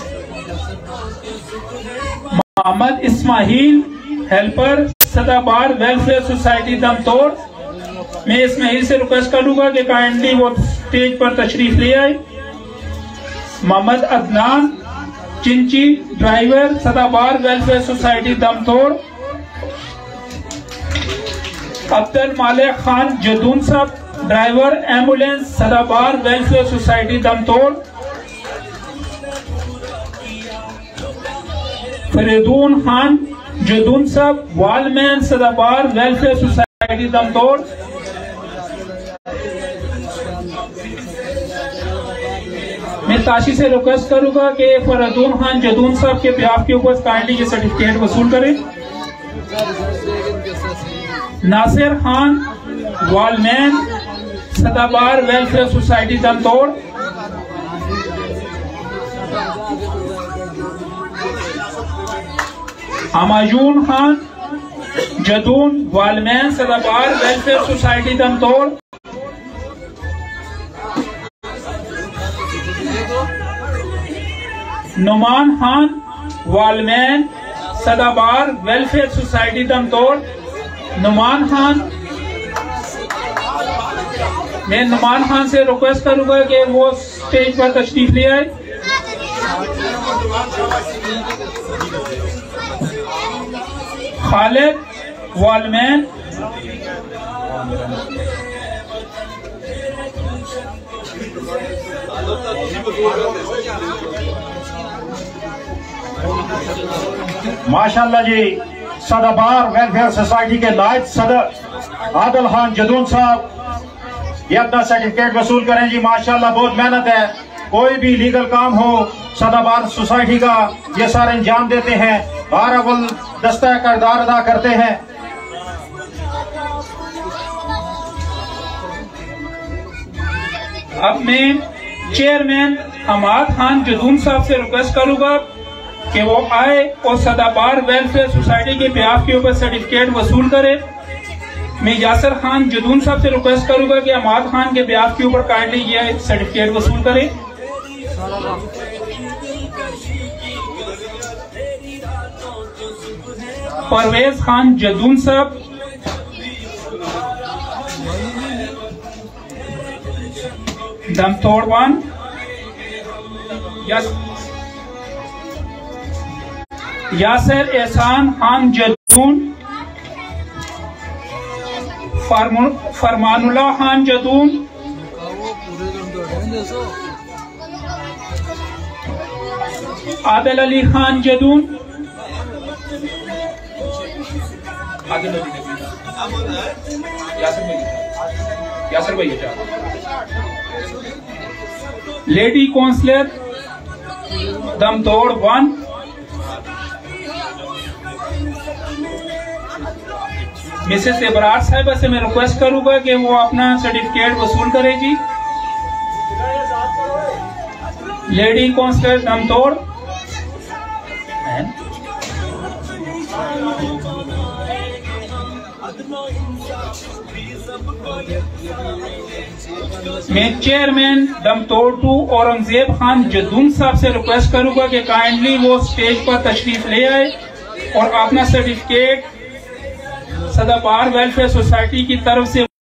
Mohammad Ismail helper Sadabahar welfare society Damtour. मैं इस्माइल से रिक्वेस्ट करूंगा कि काइंडली वो स्टेज पर तशरीफ ले आए। Mohammad Adnan Chinchi driver Sadabahar welfare society Damtour. Abdul Malik Khan Jadoon साहब driver ambulance Sadabahar welfare society Damtour. Faridoon Khan Jadoon साहब wallman Sadabahar welfare society Damtour. मैं ताशी से रिक्वेस्ट करूंगा कि फरीदून खान जदून साहब के ब्याह के ऊपर काइंडली ये सर्टिफिकेट वसूल करें। Nasir Khan wallman Sadabahar welfare society Damtour. Humayun Khan Jadoon wallman Sadabahar welfare society Damtour. Numan Khan wallman Sadabahar welfare society Damtour. Numan Khan, मैं नुमान खान से रिक्वेस्ट करूंगा कि वो स्टेज पर तशरीफ ले आए। खालिद वॉलमैन माशाल्लाह जी, सदाबार वेलफेयर सोसाइटी के नायब सदर आदिल खान जदून साहब ये अपना सर्टिफिकेट वसूल करें जी। माशाल्लाह बहुत मेहनत है, कोई भी लीगल काम हो सदाबार सोसाइटी का ये सारे अंजाम देते हैं, हर अव्वल दस्ता किरदार अदा करते हैं। अब मैं चेयरमैन हमाद खान जदून साहब से रिक्वेस्ट करूंगा कि वो आए और सदाबार वेलफेयर सोसाइटी के ब्याह के ऊपर सर्टिफिकेट वसूल करे। मैं यासर खान जदून साहब से रिक्वेस्ट करूंगा कि हमाद खान के ब्याह के ऊपर काइंडली ये सर्टिफिकेट वसूल करे। परवेज खान जदून साहब, दमतोड़वान। यासर एहसान खान जदून। फरमानुल्लाह खान जदून। आदिल अली खान जदून। यासर भाई lady councillor Damtour 1। Mrs Ibrar साहिबा से मैं रिक्वेस्ट करूंगा कि वो अपना सर्टिफिकेट वसूल करे जी। Lady councillor Damtour. मैं चेयरमैन दमतोड़ 2 औरंगजेब खान जदून साहब से रिक्वेस्ट करूंगा कि काइंडली वो स्टेज पर तशरीफ ले आए और अपना सर्टिफिकेट सदाबार वेलफेयर सोसाइटी की तरफ से